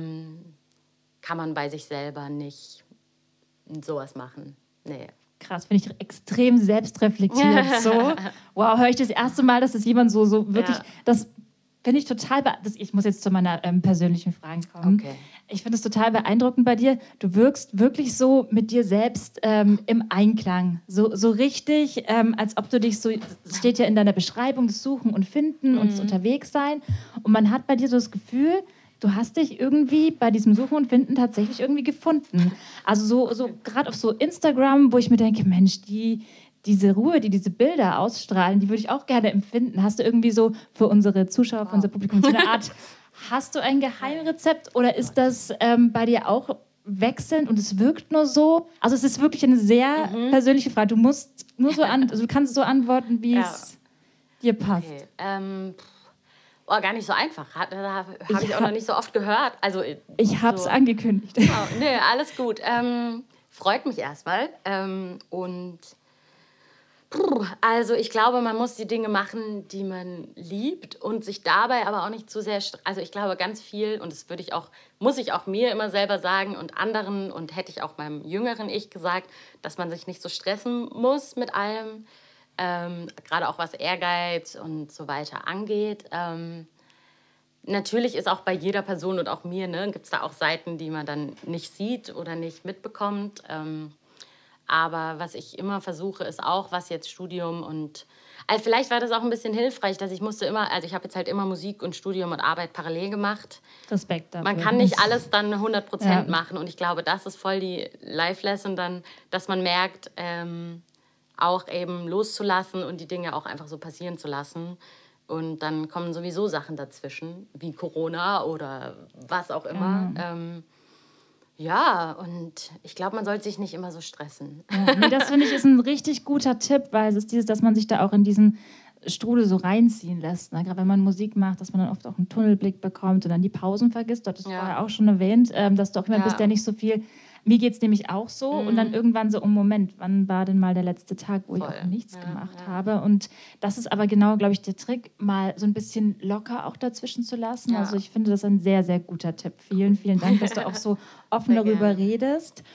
kann man bei sich selber nicht sowas machen. Nee. Krass, finde ich extrem selbstreflektiert. So, wow, höre ich das erste Mal, dass das jemand so wirklich, das finde ich total, ich muss jetzt zu meiner persönlichen Frage kommen. Okay. Ich finde es total beeindruckend bei dir. Du wirkst wirklich so mit dir selbst im Einklang. So richtig, als ob du dich so, steht ja in deiner Beschreibung, das Suchen und Finden und das Unterwegssein. Und man hat bei dir so das Gefühl, du hast dich irgendwie bei diesem Suchen und Finden tatsächlich irgendwie gefunden. Also so gerade auf so Instagram, wo ich mir denke, Mensch, diese Ruhe, die diese Bilder ausstrahlen, die würde ich auch gerne empfinden. Hast du irgendwie so für unsere Zuschauer, für unser Publikum so eine Art, hast du ein Geheimrezept oder ist das bei dir auch wechselnd und es wirkt nur so? Also es ist wirklich eine sehr persönliche Frage. Du musst nur so du kannst so antworten, wie es dir passt. Okay. Gar nicht so einfach. Habe ich auch noch nicht so oft gehört. Also, ich habe es angekündigt. Oh, nee, alles gut. Freut mich erstmal. Also ich glaube, man muss die Dinge machen, die man liebt und sich dabei aber auch nicht zu sehr... Also ich glaube ganz viel, und das muss ich auch mir immer selber sagen und anderen und hätte ich auch meinem jüngeren Ich gesagt, dass man sich nicht so stressen muss mit allem, gerade auch was Ehrgeiz und so weiter angeht. Natürlich ist auch bei jeder Person und auch mir, gibt es da auch Seiten, die man dann nicht sieht oder nicht mitbekommt. Aber was ich immer versuche, ist auch, was jetzt Studium und... Also vielleicht war das auch ein bisschen hilfreich, dass ich ich habe jetzt halt immer Musik und Studium und Arbeit parallel gemacht. Respekt dafür. Man kann nicht alles dann 100% machen und ich glaube, das ist voll die Life-Lesson dann, dass man merkt, auch eben loszulassen und die Dinge auch einfach so passieren zu lassen. Und dann kommen sowieso Sachen dazwischen, wie Corona oder was auch immer. Ja, und ich glaube, man sollte sich nicht immer so stressen. Ja, das finde ich ist ein richtig guter Tipp, weil es ist dieses, dass man sich da auch in diesen Strudel so reinziehen lässt. Ne? Gerade wenn man Musik macht, dass man dann oft auch einen Tunnelblick bekommt und dann die Pausen vergisst. Du hattest vorher auch schon erwähnt, dass du auch jemand bist, der nicht so viel... Mir geht es nämlich auch so und dann irgendwann so, Moment, wann war denn mal der letzte Tag, wo ich auch nichts gemacht habe? Und das ist aber genau, glaube ich, der Trick, mal so ein bisschen locker auch dazwischen zu lassen. Ja. Also ich finde das ein sehr, sehr guter Tipp. Vielen, vielen Dank, dass du auch so offen darüber redest.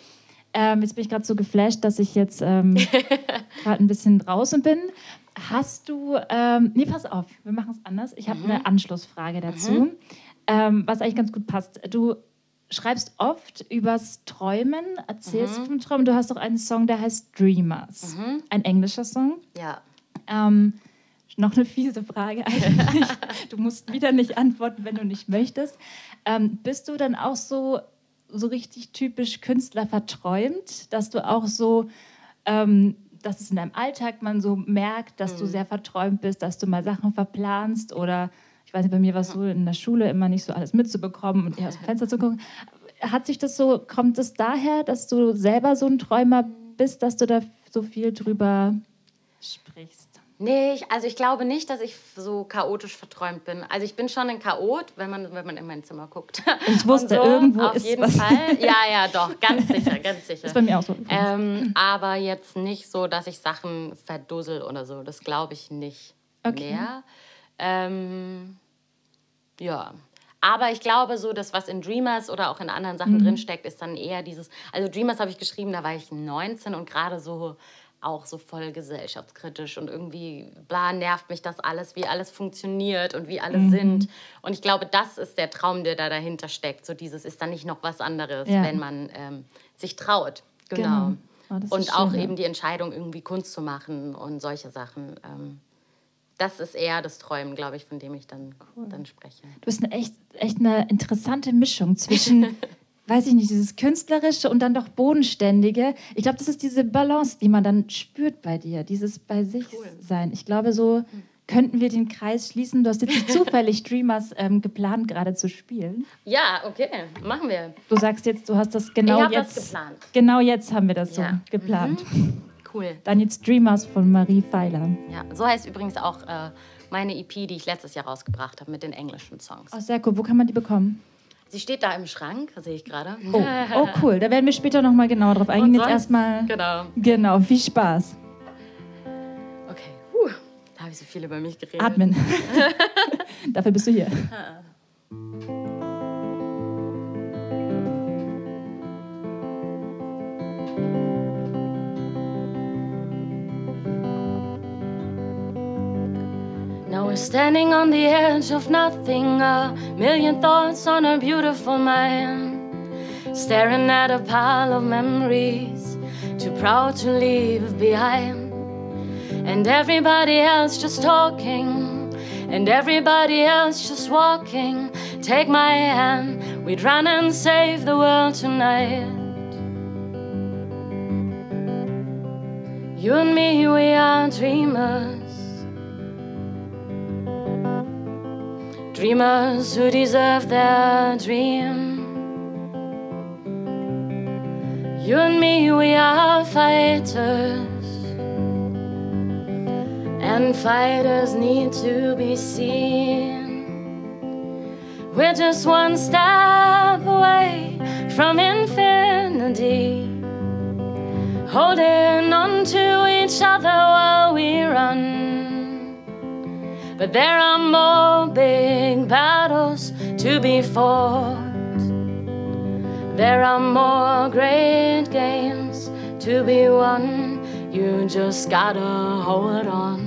Jetzt bin ich gerade so geflasht, dass ich jetzt gerade ein bisschen draußen bin. Hast du, nee, pass auf, wir machen es anders. Ich habe eine Anschlussfrage dazu, was eigentlich ganz gut passt. Du schreibst oft übers Träumen, erzählst vom Träumen. Du hast doch einen Song, der heißt Dreamers. Ein englischer Song. Ja. Noch eine fiese Frage eigentlich. Du musst wieder nicht antworten, wenn du nicht möchtest. Bist du dann auch so richtig typisch Künstler verträumt, dass du auch so, dass es in deinem Alltag man so merkt, dass du sehr verträumt bist, dass du mal Sachen verplanst oder ich weiß nicht, bei mir war es so in der Schule immer nicht so alles mitzubekommen und eher aus dem Fenster zu gucken. Kommt es daher, dass du selber so ein Träumer bist, dass du da so viel drüber sprichst? Nee, ich glaube nicht, dass ich so chaotisch verträumt bin. Also ich bin schon ein Chaot, wenn man in mein Zimmer guckt. Ich wusste, so, irgendwo auf ist jeden was. Fall. Ja, doch, ganz sicher, ganz sicher. Ist bei mir auch so. Aber jetzt nicht so, dass ich Sachen verdussel oder so. Das glaube ich nicht mehr. Ja. Aber ich glaube so, dass was in Dreamers oder auch in anderen Sachen drinsteckt, ist dann eher dieses... Also Dreamers habe ich geschrieben, da war ich 19 und gerade so... auch so voll gesellschaftskritisch und irgendwie, nervt mich das alles, wie alles funktioniert und wie alle sind. Und ich glaube, das ist der Traum, der da dahinter steckt. So dieses ist dann nicht noch was anderes, wenn man sich traut. Genau. Oh, und auch eben die Entscheidung, irgendwie Kunst zu machen und solche Sachen. Das ist eher das Träumen, glaube ich, von dem ich dann spreche. Du bist echt eine interessante Mischung zwischen... weiß ich nicht, dieses Künstlerische und dann doch Bodenständige. Ich glaube, das ist diese Balance, die man dann spürt bei dir, dieses bei sich sein. Ich glaube, so könnten wir den Kreis schließen. Du hast jetzt nicht zufällig Dreamers geplant, gerade zu spielen. Ja, okay, machen wir. Du sagst jetzt, du hast das genau jetzt... Ich habe das geplant. Genau jetzt haben wir das so geplant. Cool. Dann jetzt Dreamers von Marie Feiler. Ja, so heißt übrigens auch meine EP, die ich letztes Jahr rausgebracht habe mit den englischen Songs. Oh, sehr cool. Wo kann man die bekommen? Sie steht da im Schrank, sehe ich gerade. Oh, cool. Da werden wir später noch mal genauer drauf eingehen. Jetzt erstmal. Genau, viel Spaß. Okay, da habe ich so viel über mich geredet. Atmen. Dafür bist du hier. Now we're standing on the edge of nothing, a million thoughts on a beautiful mind, staring at a pile of memories, too proud to leave behind. And everybody else just talking, and everybody else just walking. Take my hand, we'd run and save the world tonight. You and me, we are dreamers. Dreamers who deserve their dream. You and me, we are fighters. And fighters need to be seen. We're just one step away from infinity, holding on to each other while we run. But there are more big battles to be fought. There are more great games to be won. You just gotta hold on.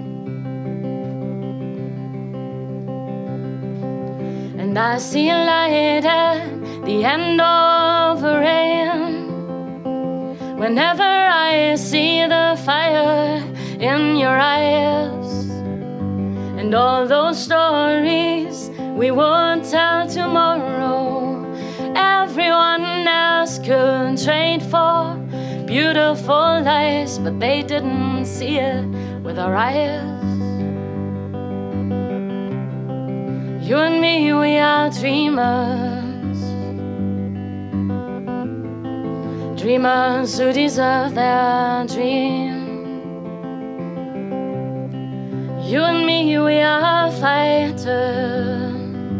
And I see a light at the end of a rain. Whenever I see the fire in your eyes, and all those stories we won't tell tomorrow, everyone else could trade for beautiful lies, but they didn't see it with our eyes. You and me, we are dreamers. Dreamers who deserve their dream. You and me, we are fighters.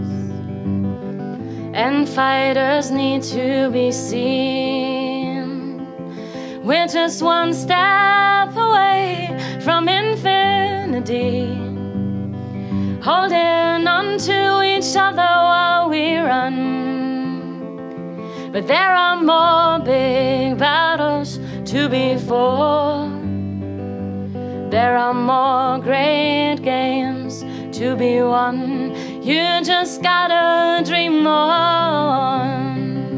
And fighters need to be seen. We're just one step away from infinity, holding on to each other while we run. But there are more big battles to be fought. There are more great games to be won. You just gotta dream on.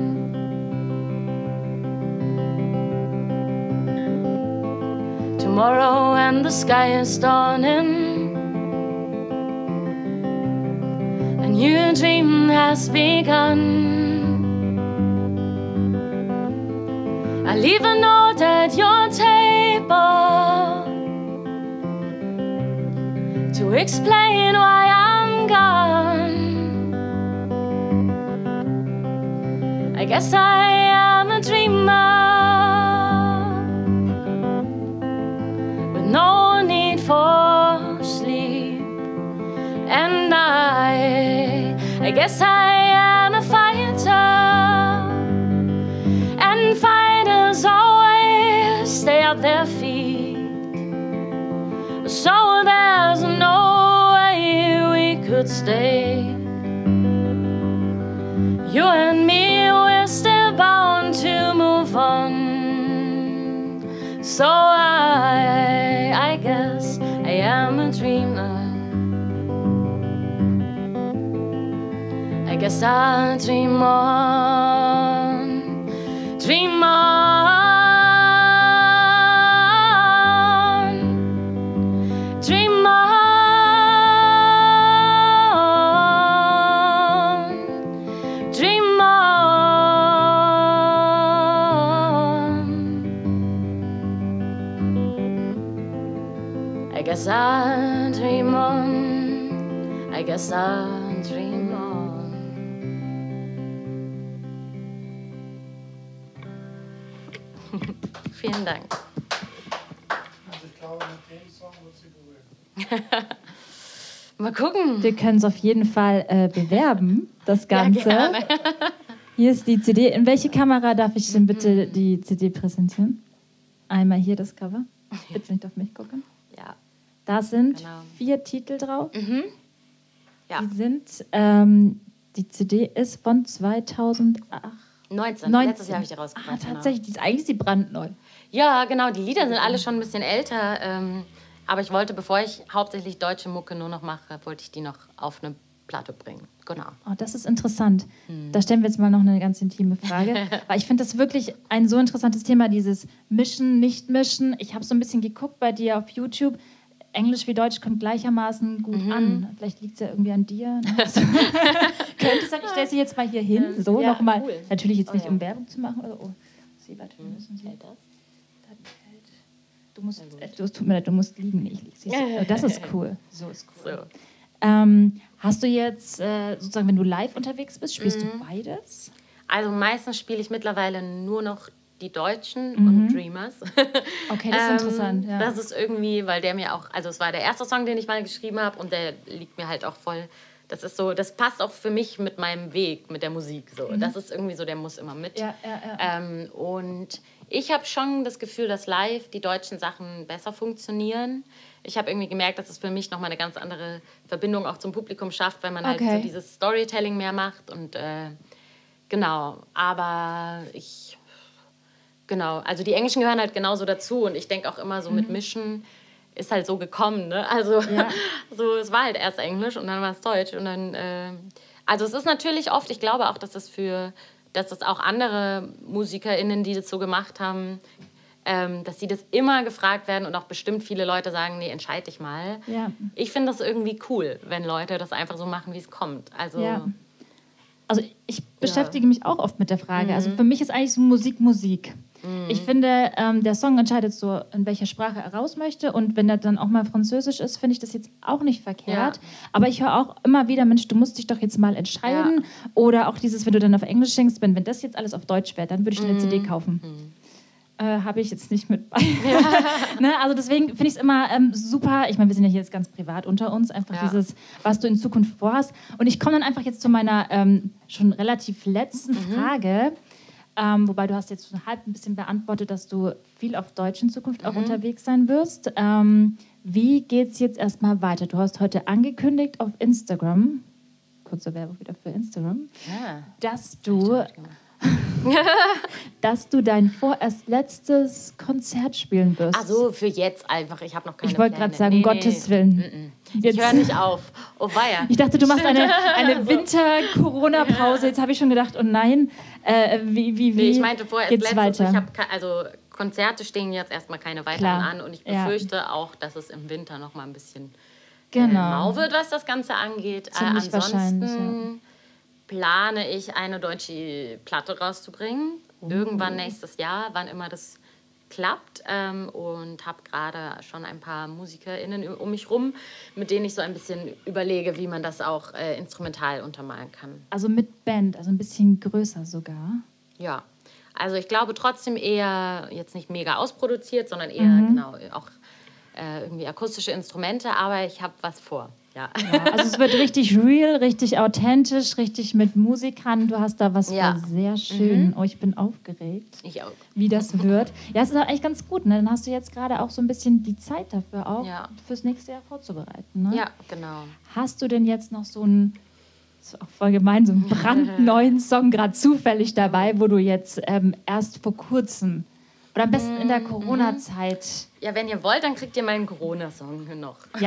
Tomorrow and the sky is dawning, a new dream has begun. I leave a note at your table to explain why I'm gone. I guess I am a dreamer with no need for sleep. And I guess I am a fighter, and fighters always stay at their feet. So there's no way we could stay. You and me, we're still bound to move on. So I guess I am a dreamer. I guess I'll dream on, dream on, dream on, dream on. I guess I'll dream on, I guess I'll dream on. Vielen Dank. Also ich glaube, mit dem Song wird sie berühren. Mal gucken. Wir können es auf jeden Fall bewerben, das Ganze. Ja, gerne. Hier ist die CD. In welche Kamera darf ich denn bitte die CD präsentieren? Einmal hier das Cover. Bitte nicht auf mich gucken. Ja. Da sind Genau. 4 Titel drauf. Ja. Die sind, die CD ist von 2008. 19. Letztes Jahr habe ich die rausgebracht. Tatsächlich, die ist eigentlich die brandneu. Ja, genau. Die Lieder sind alle schon ein bisschen älter. Aber ich wollte, bevor ich hauptsächlich deutsche Mucke nur noch mache, wollte ich die noch auf eine Platte bringen. Genau. Oh, das ist interessant. Da stellen wir jetzt mal noch eine ganz intime Frage. Weil ich finde das wirklich ein so interessantes Thema, dieses Mischen, Nicht-Mischen. Ich habe so ein bisschen geguckt bei dir auf YouTube. Englisch wie Deutsch kommt gleichermaßen gut an. Vielleicht liegt es ja irgendwie an dir. Ne? Könnte sein, ich stelle sie jetzt mal hier hin. So, ja, nochmal. cool. Natürlich jetzt nicht, ja. um Werbung zu machen. Oder, oh, Siebert, wir müssen sie... Du musst, es tut mir leid, du musst liegen. Nee, ich lieg. Siehst du? Das ist cool. So ist cool. So. Hast du jetzt, sozusagen, wenn du live unterwegs bist, spielst du beides? Also meistens spiele ich mittlerweile nur noch die Deutschen und Dreamers. Okay, das ist interessant. Ja. Das ist irgendwie, weil der mir auch, also es war der erste Song, den ich mal geschrieben habe und der liegt mir halt auch voll. Das ist so, das passt auch für mich mit meinem Weg, mit der Musik. So. Das ist irgendwie so, der muss immer mit. Ja. Und ich habe schon das Gefühl, dass live die deutschen Sachen besser funktionieren. Ich habe irgendwie gemerkt, dass es für mich nochmal eine ganz andere Verbindung auch zum Publikum schafft, wenn man halt so dieses Storytelling mehr macht. Und genau, aber also die Englischen gehören halt genauso dazu. Und ich denke auch immer so mit Mischen ist halt so gekommen, ne? Also so, es war halt erst Englisch und dann war es Deutsch. Und dann, also es ist natürlich oft, ich glaube auch, dass das auch andere MusikerInnen, die das so gemacht haben, dass sie das immer gefragt werden und auch bestimmt viele Leute sagen, nee, entscheid dich mal. Ja. Ich finde das irgendwie cool, wenn Leute das einfach so machen, wie es kommt. Also, also ich beschäftige mich auch oft mit der Frage. Also für mich ist eigentlich so Musik. Ich finde, der Song entscheidet so, in welcher Sprache er raus möchte. Und wenn er dann auch mal Französisch ist, finde ich das jetzt auch nicht verkehrt. Ja. Aber ich höre auch immer wieder, Mensch, du musst dich doch jetzt mal entscheiden. Ja. Oder auch dieses, wenn du dann auf Englisch singst, wenn das jetzt alles auf Deutsch wäre, dann würde ich eine CD kaufen. Habe ich jetzt nicht mit bei. Ja. Ne? Also deswegen finde ich es immer super. Ich meine, wir sind ja hier jetzt ganz privat unter uns. Einfach dieses, was du in Zukunft vorhast. Und ich komme dann einfach jetzt zu meiner schon relativ letzten Frage. Wobei du hast jetzt schon halb ein bisschen beantwortet, dass du viel auf Deutsch in Zukunft auch unterwegs sein wirst. Wie geht es jetzt erstmal weiter? Du hast heute angekündigt auf Instagram, kurze Werbung wieder für Instagram, dass du dass du dein vorerst letztes Konzert spielen wirst. Ach so, für jetzt einfach. Ich habe noch keine Ich wollte gerade sagen, Gottes Willen. Ich höre nicht auf. Oh weia. Ich dachte, du machst eine Winter-Corona-Pause. Jetzt habe ich schon gedacht, oh nein, wie nee, ich meinte vorher geht's weiter? Also Konzerte stehen jetzt erstmal keine weiteren an und ich befürchte auch, dass es im Winter noch mal ein bisschen mau wird, was das Ganze angeht. Ansonsten plane ich eine deutsche Platte rauszubringen. Irgendwann nächstes Jahr, wann immer das klappt. Und habe gerade schon ein paar MusikerInnen um mich rum, mit denen ich so ein bisschen überlege, wie man das auch instrumental untermalen kann. Also mit Band, also ein bisschen größer sogar. Ja, also ich glaube trotzdem eher jetzt nicht mega ausproduziert, sondern eher auch irgendwie akustische Instrumente, aber ich habe was vor. Ja. Also es wird richtig real, richtig authentisch, richtig mit Musikern. Du hast da was vor, sehr schön. Oh, ich bin aufgeregt. Ich auch. Wie das wird. Ja, es ist eigentlich ganz gut. Ne? Dann hast du jetzt gerade auch so ein bisschen die Zeit dafür auch, fürs nächste Jahr vorzubereiten. Ne? Ja, genau. Hast du denn jetzt noch so einen, ist auch voll gemein, so einen brandneuen Song gerade zufällig dabei, wo du jetzt erst vor kurzem oder am besten in der Corona-Zeit... Ja, wenn ihr wollt, dann kriegt ihr meinen Corona-Song noch. Ja,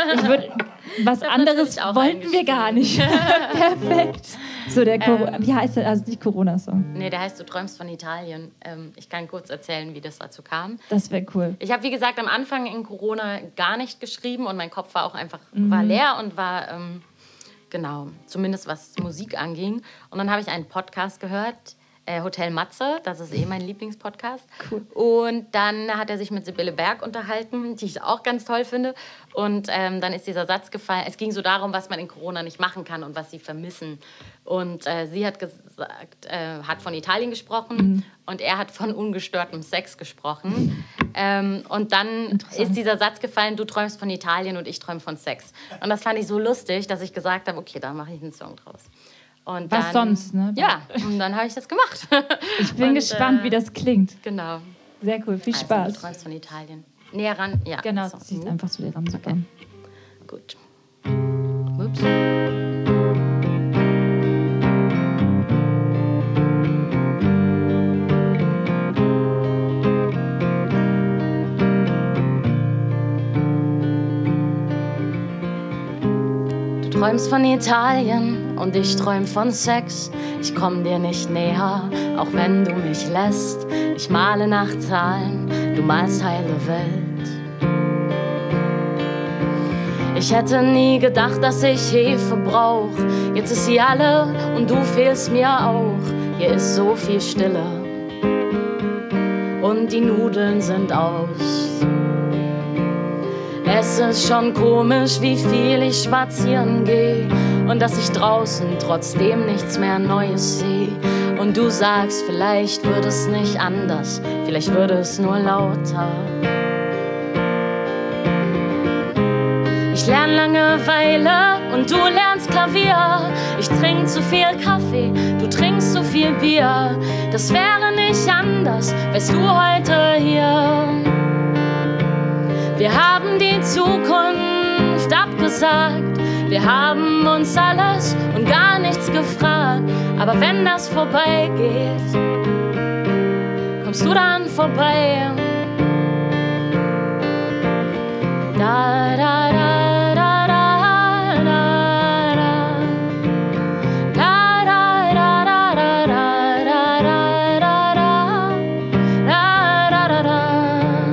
was anderes wollten wir gar nicht. Perfekt. So wie heißt der, also nicht Corona-Song? Nee, der heißt Du träumst von Italien. Ich kann kurz erzählen, wie das dazu kam. Das wäre cool. Ich habe, wie gesagt, am Anfang in Corona gar nicht geschrieben und mein Kopf war auch einfach war leer und war, zumindest was Musik anging. Und dann habe ich einen Podcast gehört, Hotel Matze, das ist mein Lieblingspodcast. Cool. Und dann hat er sich mit Sibylle Berg unterhalten, die ich auch ganz toll finde. Und dann ist dieser Satz gefallen, es ging so darum, was man in Corona nicht machen kann und was sie vermissen. Und sie hat gesagt, hat von Italien gesprochen und er hat von ungestörtem Sex gesprochen. Und dann ist dieser Satz gefallen, du träumst von Italien und ich träume von Sex. Und das fand ich so lustig, dass ich gesagt habe, okay, da mache ich einen Song draus. Und was dann, sonst, ne? Ja, und dann habe ich das gemacht. Ich bin gespannt, wie das klingt. Genau. Sehr cool, viel Spaß. Du träumst von Italien. Näher ran, ja. Genau, so. ziehst einfach zu dir ran, super. Okay. Gut. Ups. Du träumst von Italien und ich träum von Sex. Ich komm dir nicht näher, auch wenn du mich lässt. Ich male nach Zahlen, du malst heile Welt. Ich hätte nie gedacht, dass ich Hefe brauch. Jetzt ist sie alle und du fehlst mir auch. Hier ist so viel Stille und die Nudeln sind aus. Es ist schon komisch, wie viel ich spazieren gehe und dass ich draußen trotzdem nichts mehr Neues sehe. Und du sagst, vielleicht wird es nicht anders, vielleicht würde es nur lauter. Ich lerne Langeweile und du lernst Klavier. Ich trinke zu viel Kaffee, du trinkst zu viel Bier. Das wäre nicht anders, wärst du heute hier. Wir haben die Zukunft abgesagt. Wir haben uns alles und gar nichts gefragt. Aber wenn das vorbeigeht, kommst du dann vorbei. Da, da, da, da, da, da, da. Da, da, da, da, da, da, da, da, da, da, da.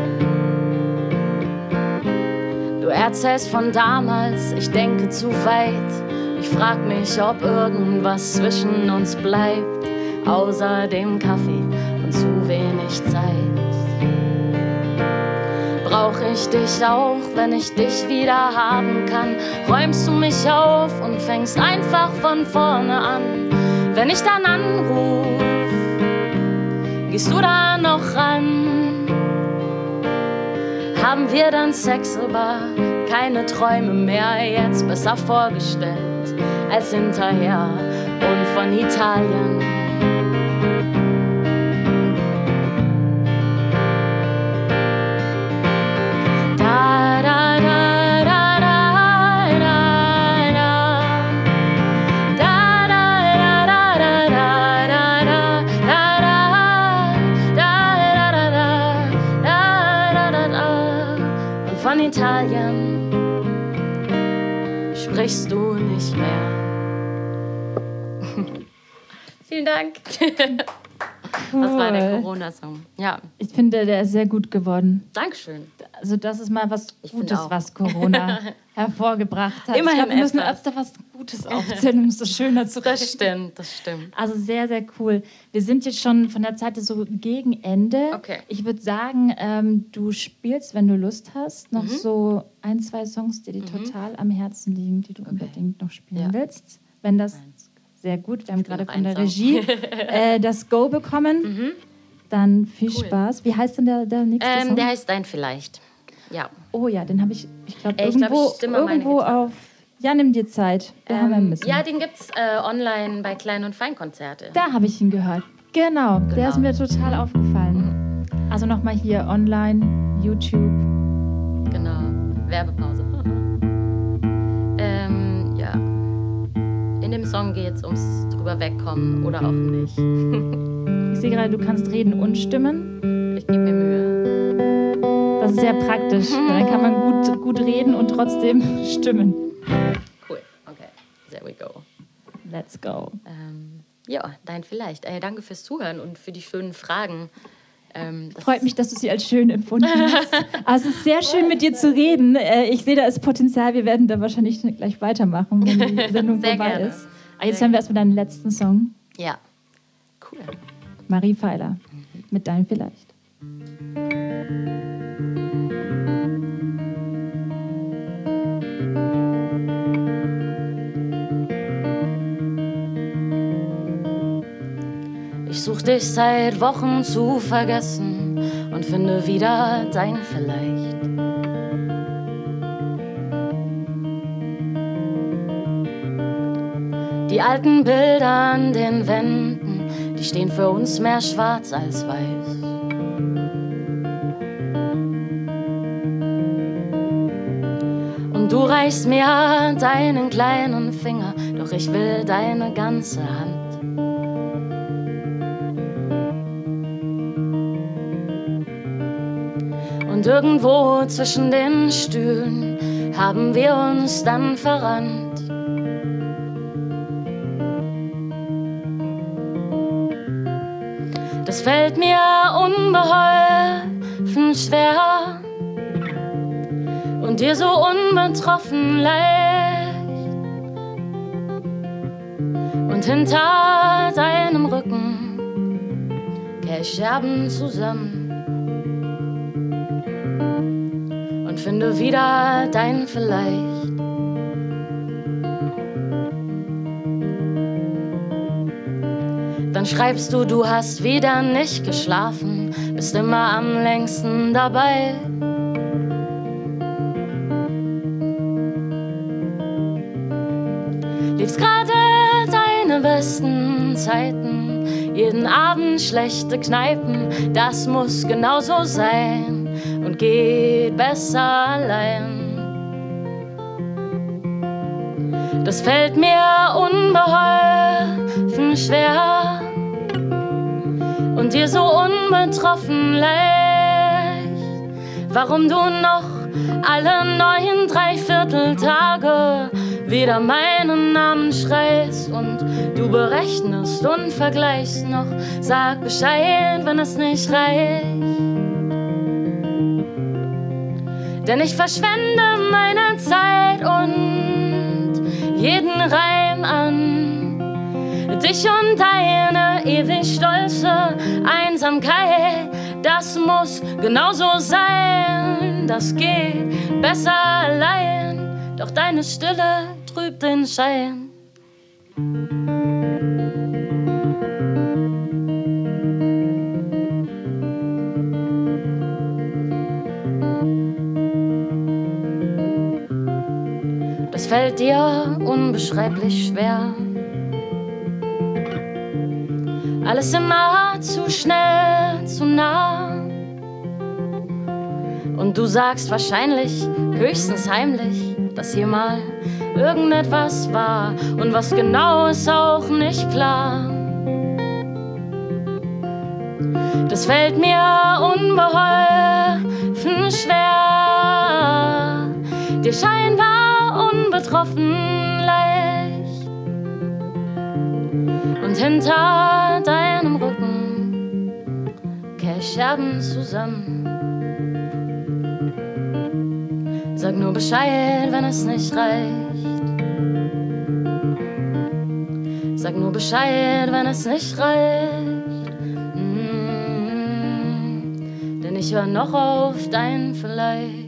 Du erzählst von damals, ich denke zu weit. Ich frag mich, ob irgendwas zwischen uns bleibt, außer dem Kaffee und zu wenig Zeit. Brauch ich dich auch, wenn ich dich wieder haben kann? Räumst du mich auf und fängst einfach von vorne an? Wenn ich dann anruf, gehst du da noch ran? Haben wir dann Sex, aber keine Träume mehr, jetzt besser vorgestellt als hinterher und von Italien. Da, da, da, da, da, da, da. Da, da, da, da, da, da, da, Genitalien sprichst du nicht mehr. Vielen Dank. Cool. Das war der Corona-Song. Ja. Ich finde, der ist sehr gut geworden. Dankeschön. Also das ist mal was Gutes, was Corona hervorgebracht hat. Immerhin wir müssen öfter was Gutes aufzählen, um es so schöner zu reden. Das stimmt. Also sehr, sehr cool. Wir sind jetzt schon von der Zeit so gegen Ende. Okay. Ich würde sagen, du spielst, wenn du Lust hast, noch so 1, 2 Songs, die dir total am Herzen liegen, die du unbedingt noch spielen willst. Wenn das... Sehr gut, wir haben gerade von der Regie das Go bekommen. Dann viel Spaß. Wie heißt denn der nächste Song? Der heißt Dein Vielleicht. Ja. Oh ja, den habe ich glaube, irgendwo auf... Ja, nimm dir Zeit. Wir haben ein bisschen. Ja, den gibt es online bei Klein- und Feinkonzerte. Da habe ich ihn gehört. Genau, der ist mir total aufgefallen. Also nochmal hier online, YouTube. Genau, Werbepause. Ja. In dem Song geht es ums drüber wegkommen oder auch nicht. Ich sehe gerade, du kannst reden und stimmen. Ich gebe mir Mühe. Das ist sehr praktisch. Dann kann man gut reden und trotzdem stimmen. Cool, okay. There we go. Let's go. Ja, Dein Vielleicht. Danke fürs Zuhören und für die schönen Fragen. Freut mich, dass du sie als schön empfunden hast. Also es ist sehr schön, mit dir zu reden. Ich sehe, da ist Potenzial. Wir werden da wahrscheinlich gleich weitermachen, wenn die Sendung vorbei ist. Aber jetzt hören wir erstmal deinen letzten Song. Ja, cool. Marie Feiler mit Dein Vielleicht. Ich such dich seit Wochen zu vergessen und finde wieder dein Vielleicht. Die alten Bilder an den Wänden, die stehen für uns mehr schwarz als weiß. Und du reichst mir deinen kleinen Finger, doch ich will deine ganze Hand. Und irgendwo zwischen den Stühlen haben wir uns dann verrannt. Das fällt mir unbeholfen schwer und dir so unbetroffen leicht. Und hinter deinem Rücken kehr ich Scherben zusammen und finde wieder dein Vielleicht. Dann schreibst du, du hast wieder nicht geschlafen, bist immer am längsten dabei. Liebst gerade deine besten Zeiten, jeden Abend schlechte Kneipen, das muss genauso sein und geht besser allein. Das fällt mir unbeholfen schwer und dir so unbetroffen leicht. Warum du noch alle 9 Dreivierteltage wieder meinen Namen schreist und du berechnest und vergleichst noch. Sag Bescheid, wenn es nicht reicht. Denn ich verschwende meine Zeit und jeden Reim an dich und deine ewig stolze Einsamkeit. Das muss genauso sein, das geht besser allein. Doch deine Stille trübt den Schein. Das fällt dir unbeschreiblich schwer. Alles immer zu schnell, zu nah. Und du sagst wahrscheinlich, höchstens heimlich, dass hier mal irgendetwas war. Und was genau ist auch nicht klar. Das fällt mir unbeholfen schwer. scheinbar unbetroffen leicht. Und hinter deinem Rücken Scherben zusammen. Sag nur Bescheid, wenn es nicht reicht. Sag nur Bescheid, wenn es nicht reicht. Denn ich höre noch auf dein Vielleicht.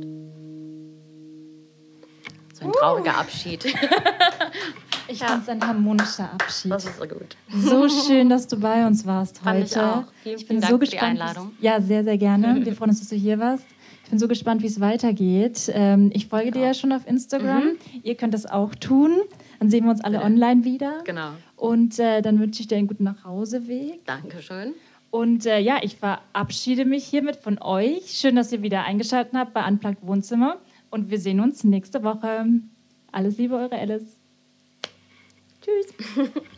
So ein trauriger Abschied. Ich fand es ein harmonischer Abschied. Das ist so gut. So schön, dass du bei uns warst heute. Fand ich auch. Vielen Dank für die Einladung. Ja, sehr, sehr gerne. Wir freuen uns, dass du hier warst. Ich bin so gespannt, wie es weitergeht. Ich folge dir ja schon auf Instagram. Ihr könnt das auch tun. Dann sehen wir uns alle online wieder. Genau. Und dann wünsche ich dir einen guten Nachhauseweg. Dankeschön. Und ja, ich verabschiede mich hiermit von euch. Schön, dass ihr wieder eingeschaltet habt bei Unplugged Wohnzimmer. Und wir sehen uns nächste Woche. Alles Liebe, eure Alice. Tschüss.